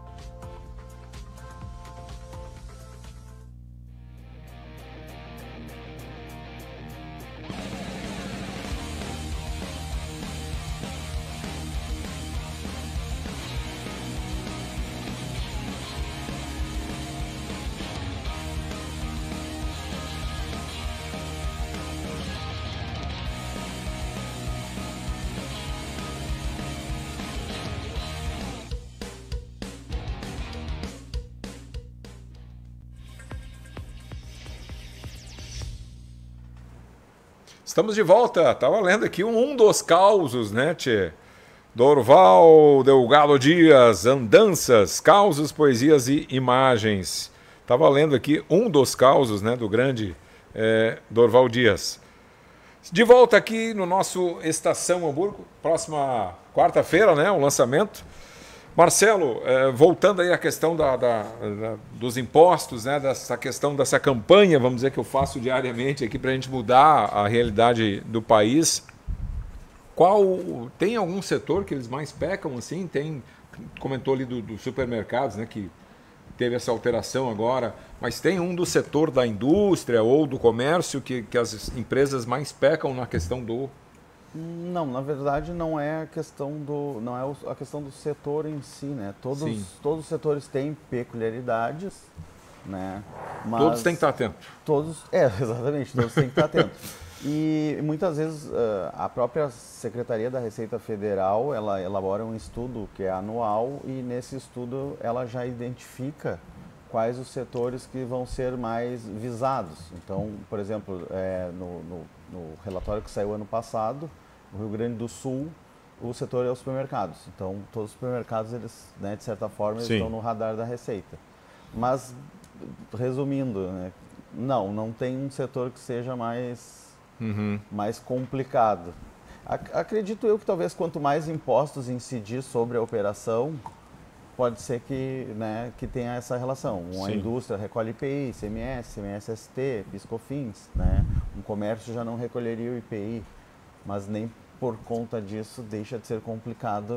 Estamos de volta. Estava lendo aqui um dos causos, né, tchê? Dorval Delgado Dias, Andanças, Causos, Poesias e Imagens. Estava lendo aqui um dos causos, né, do grande Dorval Dias. De volta aqui no nosso Estação Hamburgo, próxima quarta-feira, né, o lançamento. Marcelo, voltando aí à questão dos impostos, né, dessa questão dessa campanha, vamos dizer, que eu faço diariamente aqui para a gente mudar a realidade do país. Tem algum setor que eles mais pecam, assim? Comentou ali dos supermercados, né, que teve essa alteração agora, mas tem um do setor da indústria ou do comércio que as empresas mais pecam na questão do... Não, na verdade não é a questão a questão do setor em si, né? Todos os setores têm peculiaridades, né? Mas todos têm que estar atentos. Exatamente, todos têm que estar atentos. E muitas vezes a própria Secretaria da Receita Federal, ela elabora um estudo que é anual e nesse estudo ela já identifica quais os setores que vão ser mais visados. Então, por exemplo, no relatório que saiu ano passado, no Rio Grande do Sul, o setor é os supermercados. Então, todos os supermercados, eles, né, de certa forma, eles estão no radar da Receita. Mas, resumindo, né, não tem um setor que seja mais complicado. Acredito eu que talvez quanto mais impostos incidir sobre a operação, pode ser que tenha essa relação. A indústria recolhe IPI, ICMS, CMS-ST, PIS/COFINS, né? Um comércio já não recolheria o IPI, mas nem por conta disso deixa de ser complicado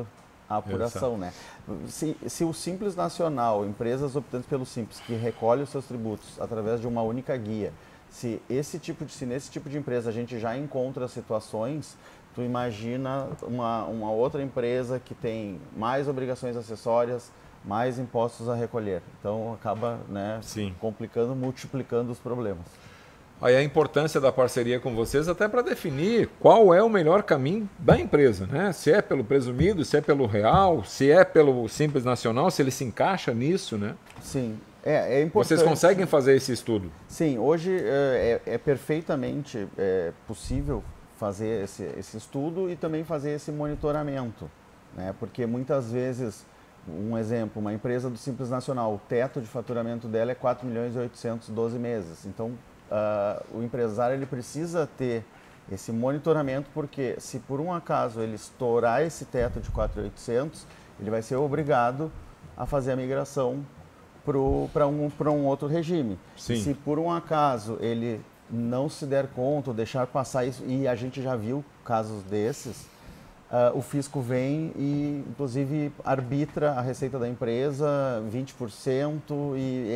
a apuração, né? Se o Simples Nacional, empresas optantes pelo Simples, que recolhe os seus tributos através de uma única guia, se nesse tipo de empresa a gente já encontra situações, tu imagina uma outra empresa que tem mais obrigações acessórias, mais impostos a recolher. Então acaba, né, complicando, multiplicando os problemas. Aí a importância da parceria com vocês até para definir qual é o melhor caminho da empresa, né? Se é pelo presumido, se é pelo real, se é pelo Simples Nacional, se ele se encaixa nisso, né? Sim, é importante. Vocês conseguem fazer esse estudo? Sim, hoje é perfeitamente possível fazer esse estudo e também fazer esse monitoramento, né? Porque muitas vezes, um exemplo, uma empresa do Simples Nacional, o teto de faturamento dela é 4.812 meses. Então, o empresário ele precisa ter esse monitoramento, porque se por um acaso ele estourar esse teto de 4.800, ele vai ser obrigado a fazer a migração para um outro regime. Se por um acaso ele não se der conta, ou deixar passar isso, e a gente já viu casos desses, o fisco vem e, inclusive, arbitra a receita da empresa 20% e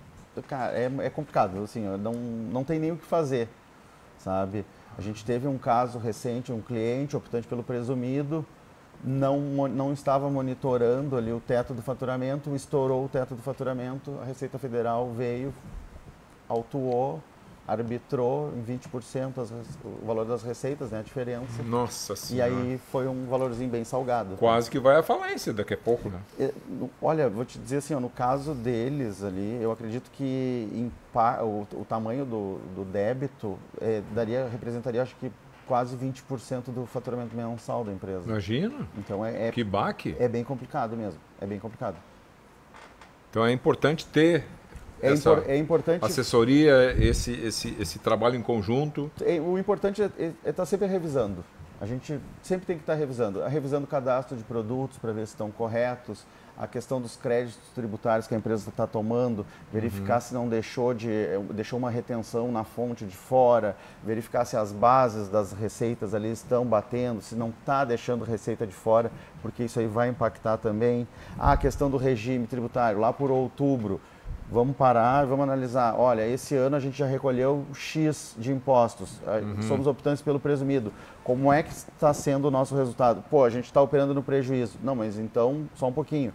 é complicado, assim, não tem nem o que fazer, sabe? A gente teve um caso recente, um cliente optante pelo presumido, não estava monitorando ali o teto do faturamento, estourou o teto do faturamento, a Receita Federal veio, autuou, arbitrou em 20% o valor das receitas, né, a diferença. Nossa Senhora. E aí foi um valorzinho bem salgado. Quase que vai à falência daqui a pouco, né? Olha, vou te dizer assim, no caso deles ali, eu acredito que o tamanho do débito representaria, acho que, quase 20% do faturamento mensal da empresa. Imagina. Então que baque. É bem complicado mesmo, é bem complicado. Então é importante ter é importante assessoria, esse trabalho em conjunto. O importante é estar sempre revisando. A gente sempre tem que estar revisando o cadastro de produtos para ver se estão corretos, a questão dos créditos tributários que a empresa está tomando, verificar se não deixou uma retenção na fonte de fora, verificar se as bases das receitas ali estão batendo, se não está deixando receita de fora, porque isso aí vai impactar também. A questão do regime tributário, lá por outubro, vamos parar, vamos analisar. Olha, esse ano a gente já recolheu X de impostos, somos optantes pelo presumido. Como é que está sendo o nosso resultado? Pô, a gente está operando no prejuízo. Não, mas então, só um pouquinho.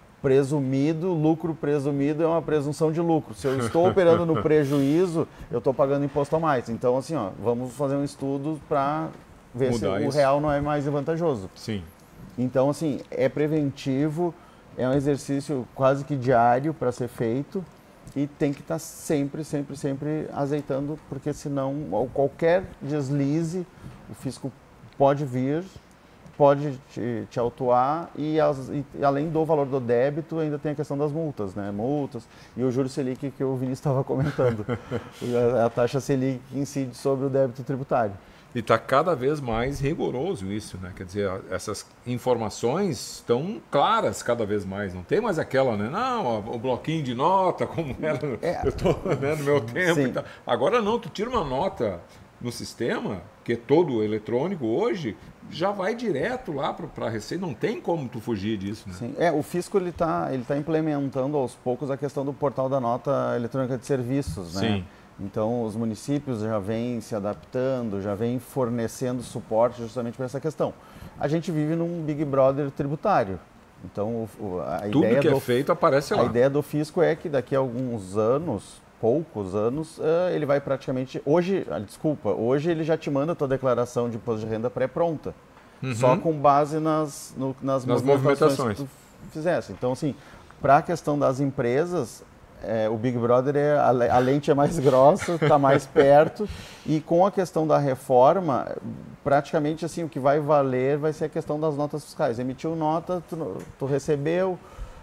Lucro presumido é uma presunção de lucro. Se eu estou operando no prejuízo, eu estou pagando imposto a mais. Então, assim, vamos fazer um estudo para ver se o real não é mais vantajoso. Sim. Então, assim, é preventivo. É um exercício quase que diário para ser feito e tem que estar sempre azeitando, porque senão qualquer deslize, o fisco pode vir, pode te autuar e além do valor do débito ainda tem a questão das multas, né? Multas e o juros Selic que o Vinícius estava comentando, a taxa Selic que incide sobre o débito tributário. E está cada vez mais rigoroso isso, né? Quer dizer, essas informações estão claras cada vez mais. Não tem mais aquela, né? Não, o bloquinho de nota, como era no meu tempo. E tal. Agora não, tu tira uma nota no sistema, que é todo eletrônico hoje, já vai direto lá para a Receita. Não tem como tu fugir disso, né? Sim. O fisco ele tá implementando aos poucos a questão do portal da nota eletrônica de serviços, né? Sim. Então, os municípios já vêm se adaptando, já vêm fornecendo suporte justamente para essa questão. A gente vive num Big Brother tributário. Então, tudo que é feito aparece lá. A ideia do fisco é que daqui a alguns anos, poucos anos, ele vai praticamente... Hoje ele já te manda a tua declaração de imposto de renda pré-pronta. Só com base nas movimentações que tu fizesse. Então, assim, para a questão das empresas... o Big Brother, a lente é mais grossa, está mais perto, e com a questão da reforma, praticamente assim, o que vai valer vai ser a questão das notas fiscais. Emitiu nota, tu recebeu,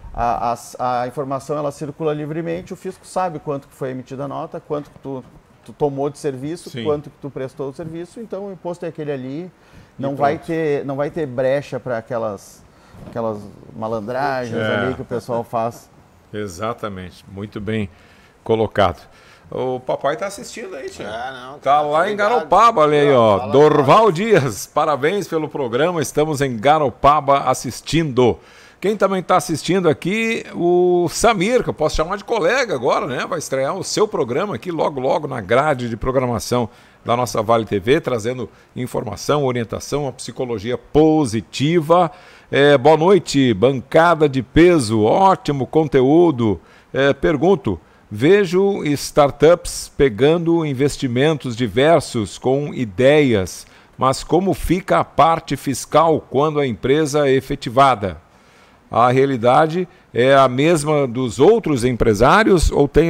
a informação ela circula livremente, o fisco sabe quanto que foi emitida a nota, quanto que tu tomou de serviço, quanto que tu prestou de serviço, então o imposto é aquele ali, não vai ter brecha para aquelas malandragens ali que o pessoal faz. Exatamente, muito bem. colocado. O papai tá assistindo aí, tio. Não, tá lá em Garopaba, olha aí, ó. Dorval Dias, parabéns pelo programa, estamos em Garopaba assistindo. Quem também está assistindo aqui, o Samir, que eu posso chamar de colega agora, né? Vai estrear o seu programa aqui logo na grade de programação da nossa Vale TV, trazendo informação, orientação, a psicologia positiva. Boa noite, bancada de peso, ótimo conteúdo. Pergunto, vejo startups pegando investimentos diversos com ideias, mas como fica a parte fiscal quando a empresa é efetivada? A realidade é a mesma dos outros empresários ou tem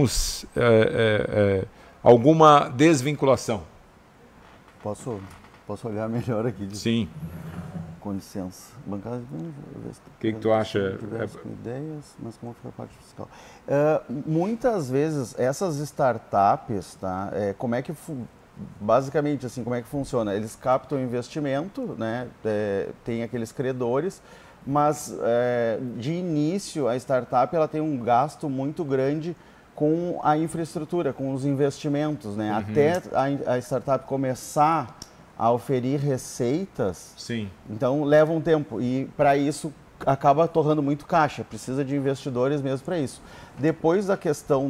alguma desvinculação? Posso olhar melhor aqui? Sim. Com licença. Bancada de... O que tu acha? Ideias, mas como fica a parte fiscal? Muitas vezes, essas startups, tá? Como é que... Basicamente, assim, como é que funciona? Eles captam investimento, né? Tem aqueles credores, mas de início a startup ela tem um gasto muito grande com a infraestrutura, com os investimentos, né? Até a startup começar a oferir receitas, sim, então leva um tempo e para isso acaba torrando muito caixa, precisa de investidores mesmo para isso. Depois da questão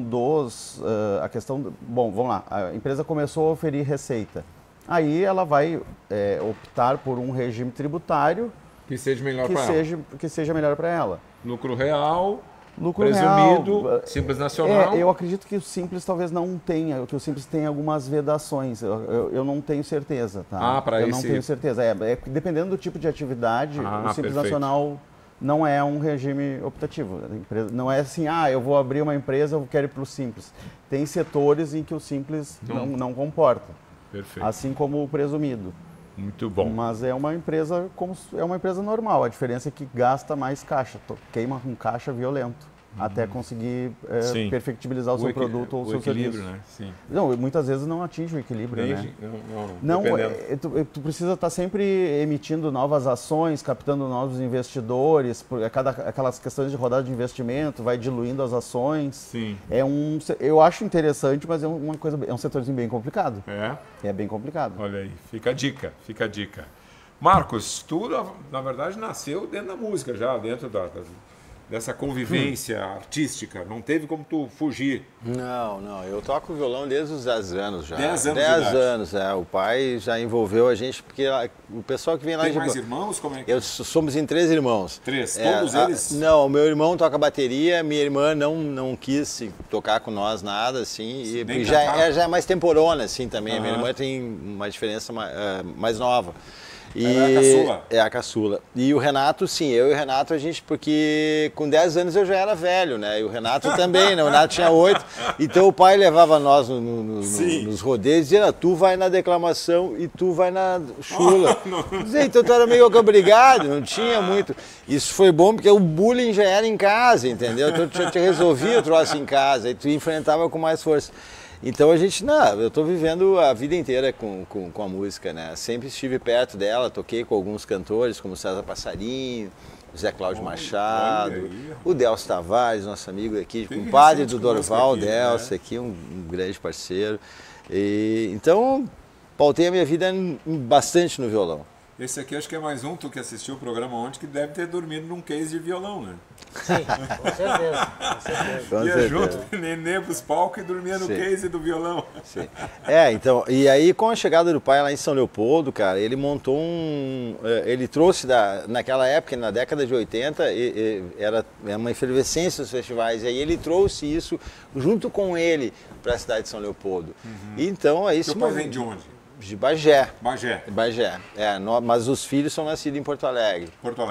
bom, vamos lá, a empresa começou a oferir receita, aí ela vai optar por um regime tributário que seja melhor para ela. Que seja melhor para ela. Lucro real, lucro presumido, real, Simples Nacional. Eu acredito que o Simples talvez não tenha, que o Simples tem algumas vedações. Eu não tenho certeza, tá? Não tenho certeza. Dependendo do tipo de atividade, o Simples Nacional não é um regime optativo. Não é assim, eu vou abrir uma empresa, eu quero ir para o Simples. Tem setores em que o Simples não comporta. Perfeito. Assim como o presumido. Muito bom. Mas é uma empresa normal. A diferença é que gasta mais caixa, queima um caixa violento até conseguir perfectibilizar o seu produto ou o seu serviço. Né? Sim. Não, muitas vezes não atinge o equilíbrio, né? Não, tu precisa estar sempre emitindo novas ações, captando novos investidores, aquelas questões de rodada de investimento, vai diluindo as ações. Sim. Eu acho interessante, mas é um setorzinho bem complicado. É bem complicado. Olha aí, fica a dica. Marcos, tu na verdade nasceu dentro da música já, dentro dessa convivência artística, não teve como tu fugir? Não, eu toco violão desde os 10 anos já. 10 anos 10 anos, o pai já envolveu a gente, porque o pessoal que vem lá... Tem mais irmãos? Como é que... Somos em 3 irmãos. 3, todos eles? Não, meu irmão toca bateria, minha irmã não quis tocar com nós nada, assim, e já é mais temporona, assim, também. A minha irmã tem uma diferença mais nova. Ela é a caçula? É a caçula. E o Renato, sim, eu e o Renato, porque com 10 anos eu já era velho, né? E o Renato também, né? O Renato tinha 8. Então o pai levava nós nos rodeios e dizia, tu vai na declamação e tu vai na chula. Então tu era meio obrigado, não tinha muito. Isso foi bom porque o bullying já era em casa, entendeu? Então tu te resolvia o troço em casa e tu enfrentava com mais força. Então a gente, eu estou vivendo a vida inteira com a música, né? Sempre estive perto dela, toquei com alguns cantores, como César Passarinho, Zé Cláudio Machado, o Delcio Tavares, nosso amigo aqui, compadre do Dorval, Delcio aqui, um grande parceiro. Então, pautei a minha vida bastante no violão. Esse aqui acho que é mais um, tu que assistiu o programa ontem, que deve ter dormido num case de violão, né? Sim, com certeza. Ia junto com o Nenê pros palcos e dormia no case do violão. Sim. Então, e aí com a chegada do pai lá em São Leopoldo, cara, ele montou ele trouxe naquela época, na década de 80, era uma efervescência dos festivais, e aí ele trouxe isso junto com ele para a cidade de São Leopoldo. Então, aí Seu pai vem de onde? De Bagé. Bagé. Mas os filhos são nascidos em Porto Alegre.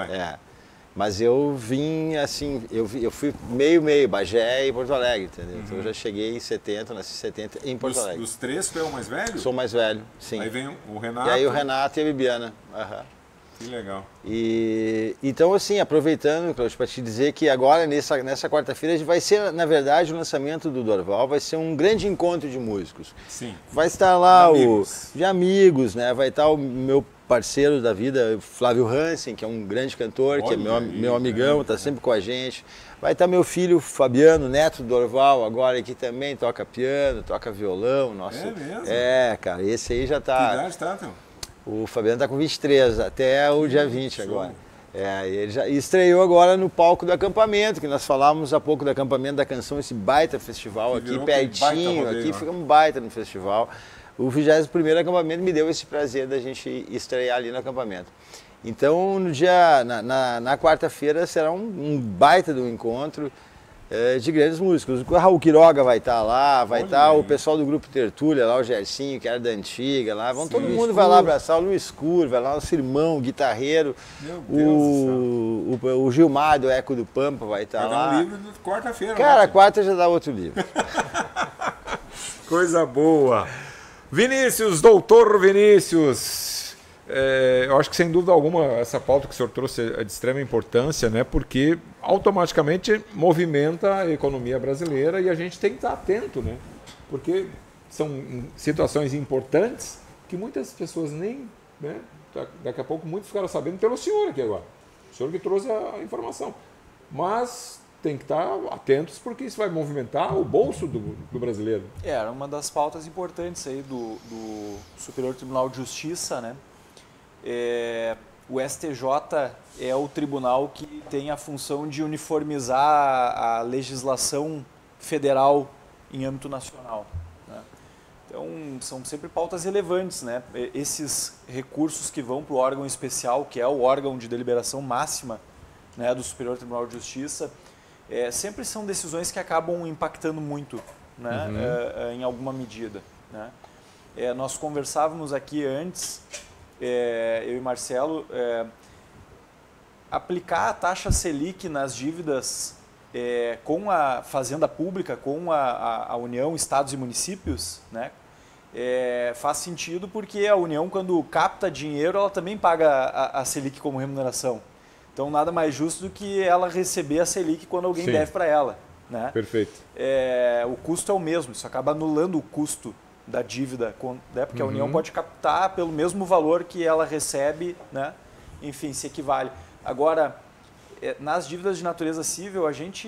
Mas eu vim assim, eu fui meio, Bagé e Porto Alegre, entendeu? Então eu já cheguei em 70, nasci em 70 em Porto Alegre. Dos 3, tu é o mais velho? Sou o mais velho, sim. Aí vem o Renato. E aí o Renato e a Bibiana. Que legal. Então, assim, aproveitando, Cláudio, para te dizer que agora, nessa quarta-feira, vai ser, na verdade, o lançamento do Dorval, vai ser um grande encontro de músicos. Sim. Vai estar lá de amigos, né? Vai estar o meu parceiro da vida, Flávio Hansen, que é um grande cantor, que é meu amigão, está sempre com a gente. Vai estar meu filho Fabiano, neto do Dorval, agora aqui também, toca piano, toca violão. Nosso... É mesmo? É, cara, esse aí já tá... Que idade tá, então? O Fabiano tá com 23, até o dia 20 agora. Ele já estreou agora no palco do acampamento, que nós falávamos há pouco do acampamento da canção, esse baita festival aqui pertinho, aqui fica um baita no festival. O 21º acampamento me deu esse prazer da gente estrear ali no acampamento. Então, no dia, na quarta-feira será um baita do encontro de grandes músicos. O Raul Quiroga vai estar lá, vai estar o pessoal do Grupo Tertúlia, lá o Gersinho, que era da antiga, lá. Todo mundo vai lá abraçar, o Luiz Cur, vai lá, nosso irmão, guitarreiro. Meu Deus do céu. O Gilmar do Eco do Pampa vai estar lá. Vai dar um livro de quarta-feira. Cara, quarta já dá outro livro. Coisa boa. Vinícius, doutor Vinícius. Eu acho que sem dúvida alguma essa pauta que o senhor trouxe é de extrema importância, né? Porque automaticamente movimenta a economia brasileira e a gente tem que estar atento, né? Porque são situações importantes que muitas pessoas nem, né? Daqui a pouco muitos ficaram sabendo pelo senhor aqui agora. O senhor que trouxe a informação. Mas tem que estar atentos porque isso vai movimentar o bolso do brasileiro. Era uma das pautas importantes aí do Superior Tribunal de Justiça, né? O STJ é o tribunal que tem a função de uniformizar a legislação federal em âmbito nacional, né? Então, são sempre pautas relevantes, né? Esses recursos que vão para o órgão especial, que é o órgão de deliberação máxima, né, do Superior Tribunal de Justiça, sempre são decisões que acabam impactando muito, né, em alguma medida, né? Nós conversávamos aqui antes, eu e Marcelo, aplicar a taxa Selic nas dívidas com a Fazenda Pública, com a União, Estados e Municípios, né, faz sentido porque a União, quando capta dinheiro, ela também paga a Selic como remuneração. Então, nada mais justo do que ela receber a Selic quando alguém deve para ela, né? Perfeito. O custo é o mesmo, isso acaba anulando o custo da dívida, né? Porque a União pode captar pelo mesmo valor que ela recebe, né? Enfim, se equivale. Agora, nas dívidas de natureza civil, a gente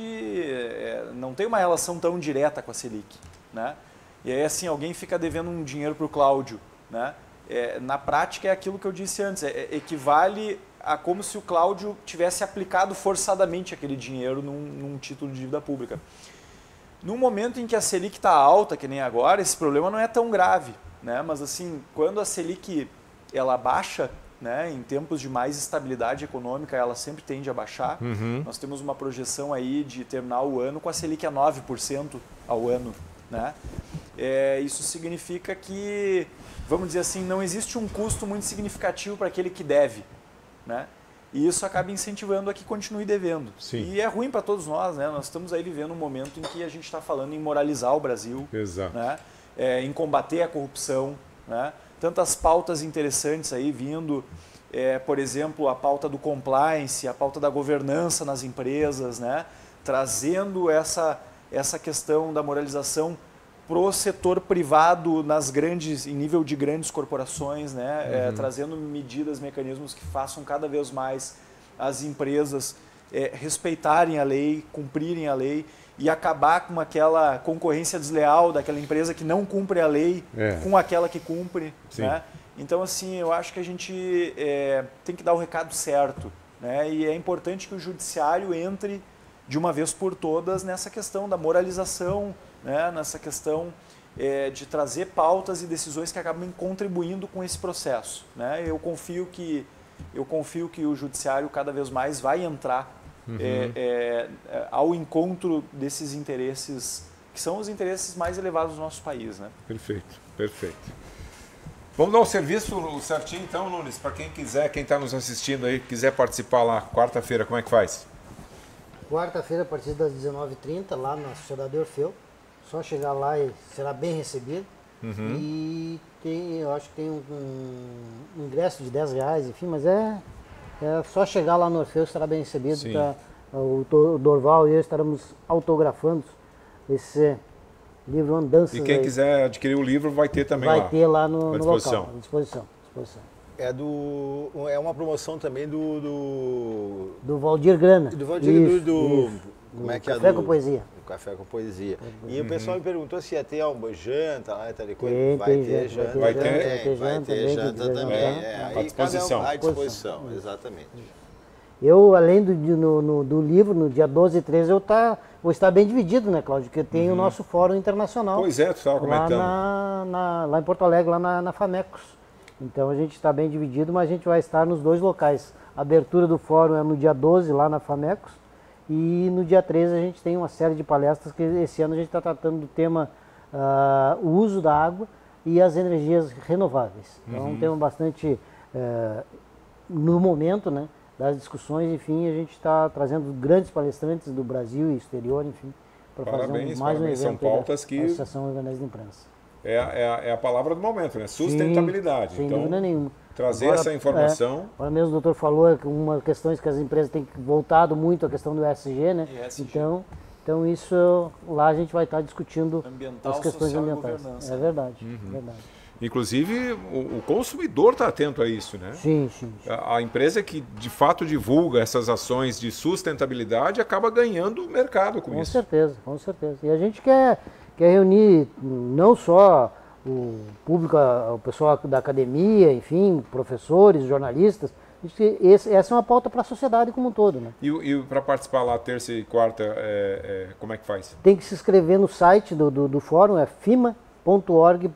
não tem uma relação tão direta com a Selic, né? E aí, assim, alguém fica devendo um dinheiro para o Cláudio, né? Na prática, é aquilo que eu disse antes, equivale a como se o Cláudio tivesse aplicado forçadamente aquele dinheiro num título de dívida pública. No momento em que a Selic está alta, que nem agora, esse problema não é tão grave, né? Mas assim, quando a Selic ela baixa, né, em tempos de mais estabilidade econômica, ela sempre tende a baixar. Nós temos uma projeção aí de terminar o ano com a Selic a 9% ao ano, né? Isso significa que, vamos dizer assim, não existe um custo muito significativo para aquele que deve, né? E isso acaba incentivando a que continue devendo. Sim. E é ruim para todos nós, né? Nós estamos aí vivendo um momento em que a gente está falando em moralizar o Brasil, exato, né? Em combater a corrupção, né? Tantas pautas interessantes aí vindo, por exemplo, a pauta do compliance, a pauta da governança nas empresas, né? Trazendo essa questão da moralização para o setor privado em nível de grandes corporações, né? Trazendo medidas, mecanismos que façam cada vez mais as empresas respeitarem a lei, cumprirem a lei e acabar com aquela concorrência desleal daquela empresa que não cumpre a lei com aquela que cumpre, né? Então, assim, eu acho que a gente tem que dar o recado certo, né? E é importante que o judiciário entre de uma vez por todas nessa questão da moralização, né? Nessa questão de trazer pautas e decisões que acabam contribuindo com esse processo, né? Eu confio que o judiciário cada vez mais vai entrar ao encontro desses interesses, que são os interesses mais elevados do nosso país, né? Perfeito, perfeito. Vamos dar um serviço certinho então, Nunes, para quem quiser, quem está nos assistindo aí, quiser participar lá, quarta-feira, como é que faz? Quarta-feira, a partir das 19h30, lá na Sociedade Orfeu. Só chegar lá e será bem recebido. E eu acho que tem um ingresso de R$10, enfim, mas é só chegar lá no Orfeu, será bem recebido. O Dorval e eu estaremos autografando esse livro Andanças. E quem quiser adquirir o livro vai ter também lá. Vai ter lá no local, à disposição. É uma promoção também Do Valdir Grana. Do Valdir, Isso. Como é que é? Café com Poesia. Café com Poesia. E o pessoal me perguntou se ia ter uma janta lá e tal coisa. Vai ter janta. Vai ter janta também. À disposição. À disposição, exatamente. Eu, além do livro, no dia 12 e 13, vou estar bem dividido, né, Cláudio? Porque tem o nosso fórum internacional. Pois é, tu estava comentando. Lá em Porto Alegre, lá na Famecos. Então a gente está bem dividido, mas a gente vai estar nos dois locais. A abertura do fórum é no dia 12, lá na Famecos. E no dia 13 a gente tem uma série de palestras que esse ano a gente está tratando do tema o uso da água e as energias renováveis. Então é um tema bastante, no momento, né, das discussões, enfim, a gente está trazendo grandes palestrantes do Brasil e exterior, enfim, para fazer mais um evento. São pautas que... da Associação Organés de Imprensa. É a palavra do momento, né? Sustentabilidade. Sim, sem então, dúvida nenhuma. Trazer Agora, essa informação. Agora mesmo o doutor falou que uma questão que as empresas têm voltado muito a questão do ESG, né? ESG. Então isso lá a gente vai estar discutindo Ambiental, as questões social e ambientais. governança. É verdade, verdade. Inclusive, o consumidor está atento a isso, né? Sim. A empresa que de fato divulga essas ações de sustentabilidade acaba ganhando o mercado com isso. Com certeza. E a gente quer reunir não só o público, o pessoal da academia, enfim, professores, jornalistas. Essa é uma pauta para a sociedade como um todo, né? E para participar lá terça e quarta, como é que faz? Tem que se inscrever no site do fórum, é fima.org.br.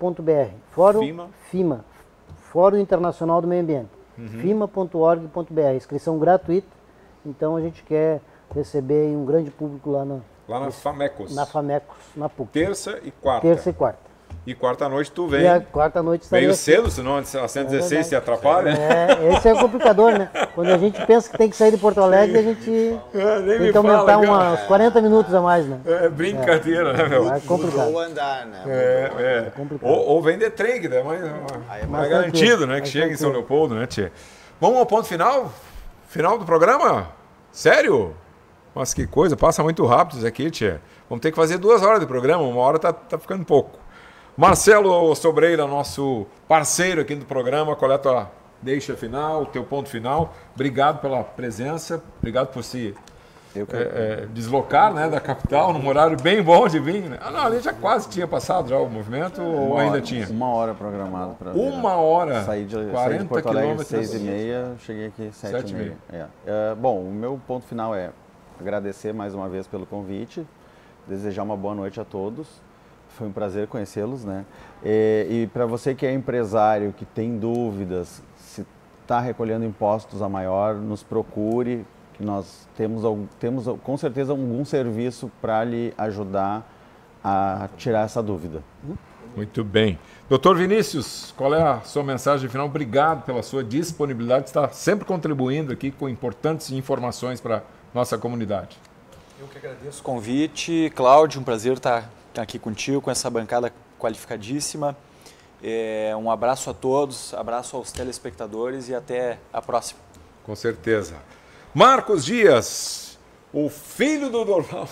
FIMA, Fórum Internacional do Meio Ambiente. fima.org.br, inscrição gratuita. Então a gente quer receber um grande público lá na Famecos. Na Famecos, na PUC. Terça e quarta. Terça e quarta. E quarta-noite tu vem. E a quarta-noite está meio cedo, senão a 116 se atrapalha. Esse é o complicador, né? Quando a gente pensa que tem que sair de Porto Alegre, a gente tem que aumentar uns 40 minutos a mais, né? É brincadeira, né, meu? É complicado. Ou andar, né? É complicado. Ou vender trem, que é mais garantido, né? Que chega em São Leopoldo, né, tchê? Vamos ao ponto final? Final do programa? Sério? Mas que coisa, passa muito rápido isso aqui, tchê. Vamos ter que fazer 2 horas de programa, 1 hora tá ficando pouco. Marcelo Sobreira, nosso parceiro aqui do programa, qual é a tua deixa final, o teu ponto final? Obrigado pela presença, obrigado por se deslocar, né, da capital, num horário bem bom de vir. Né? Não, ali já quase tinha passado já o movimento, ou ainda tinha? 1 hora programado para 1 hora? Saí de 40 Porto Alegre às quilômetros. 6h30, cheguei aqui às 7h30. Bom, o meu ponto final é agradecer mais uma vez pelo convite, desejar uma boa noite a todos. Foi um prazer conhecê-los, né? E para você que é empresário, que tem dúvidas, se está recolhendo impostos a maior, nos procure, que nós temos com certeza algum serviço para lhe ajudar a tirar essa dúvida. Muito bem. Doutor Vinícius, qual é a sua mensagem final? Obrigado pela sua disponibilidade, está sempre contribuindo aqui com importantes informações para a nossa comunidade. Eu que agradeço o convite. Cláudio, um prazer estar aqui contigo, com essa bancada qualificadíssima. Um abraço a todos, abraço aos telespectadores e até a próxima. Com certeza. Marcos Dias, o filho do Dorval.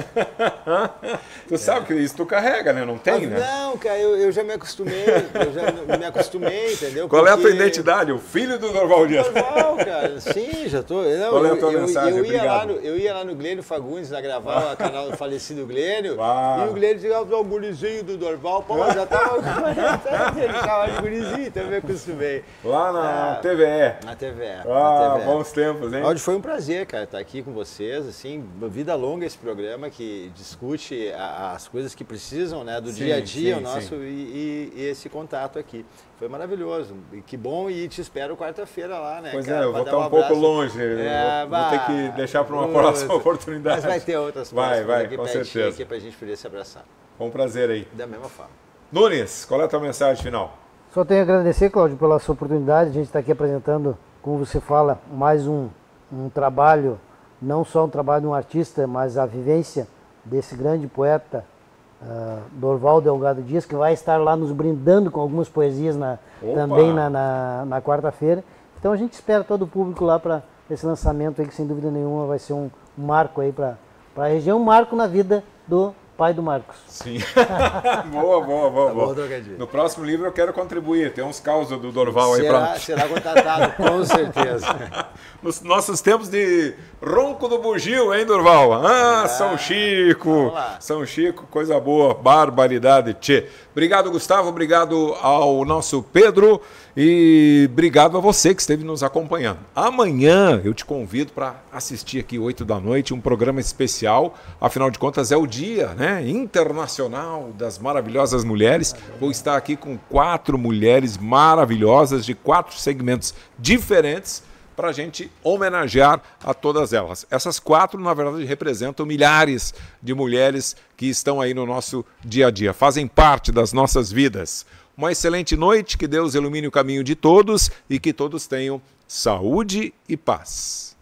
Tu sabe que isso tu carrega, né? Não tem, né? Não, cara, eu já me acostumei, entendeu? Qual é a tua identidade? O filho do Dorval Dias. Dorval, cara, sim, já tô. Não, qual é a tua mensagem? Eu ia lá no Glênio Fagundes gravar o canal do falecido Glênio, e o Glênio dizia, o gurizinho do Dorval, pô, já tava ele chamava de gurizinho, então eu me acostumei. Lá na TVE. Na TVE. Bons tempos, hein? Cláudio, foi um prazer, cara, estar aqui com vocês, assim, vida longa esse programa que discute as coisas que precisam, né, do dia a dia nosso e esse contato aqui. Foi maravilhoso, e que bom, e te espero quarta-feira lá, né? Pois cara, eu vou estar um pouco longe, vou ter que deixar para uma próxima oportunidade. Mas vai ter outras próximas aqui com certeza. Para a gente poder se abraçar. Foi um prazer aí. Da mesma forma. Nunes, qual é a tua mensagem final? Só tenho a agradecer, Cláudio, pela sua oportunidade. A gente está aqui apresentando, como você fala, mais um trabalho, não só um trabalho de um artista, mas a vivência desse grande poeta, Dorval Delgado Dias, que vai estar lá nos brindando com algumas poesias também na quarta-feira. Então a gente espera todo o público lá para esse lançamento aí, que sem dúvida nenhuma vai ser um marco aí para a região, um marco na vida do pai do Marcos. Sim. Boa. Bom trocadilho. No próximo livro eu quero contribuir. Tem uns causos do Dorval aí para. Será contratado, com certeza. Nos nossos tempos de ronco do bugio, hein, Dorval? São Chico. São Chico, coisa boa. Barbaridade, tchê. Obrigado, Gustavo. Obrigado ao nosso Pedro. E obrigado a você que esteve nos acompanhando. Amanhã eu te convido para assistir aqui 8 da noite, um programa especial. Afinal de contas é o dia, né, internacional das maravilhosas mulheres. Vou estar aqui com 4 mulheres maravilhosas de 4 segmentos diferentes para a gente homenagear a todas elas. Essas 4, na verdade, representam milhares de mulheres que estão aí no nosso dia a dia, fazem parte das nossas vidas. Uma excelente noite, que Deus ilumine o caminho de todos e que todos tenham saúde e paz.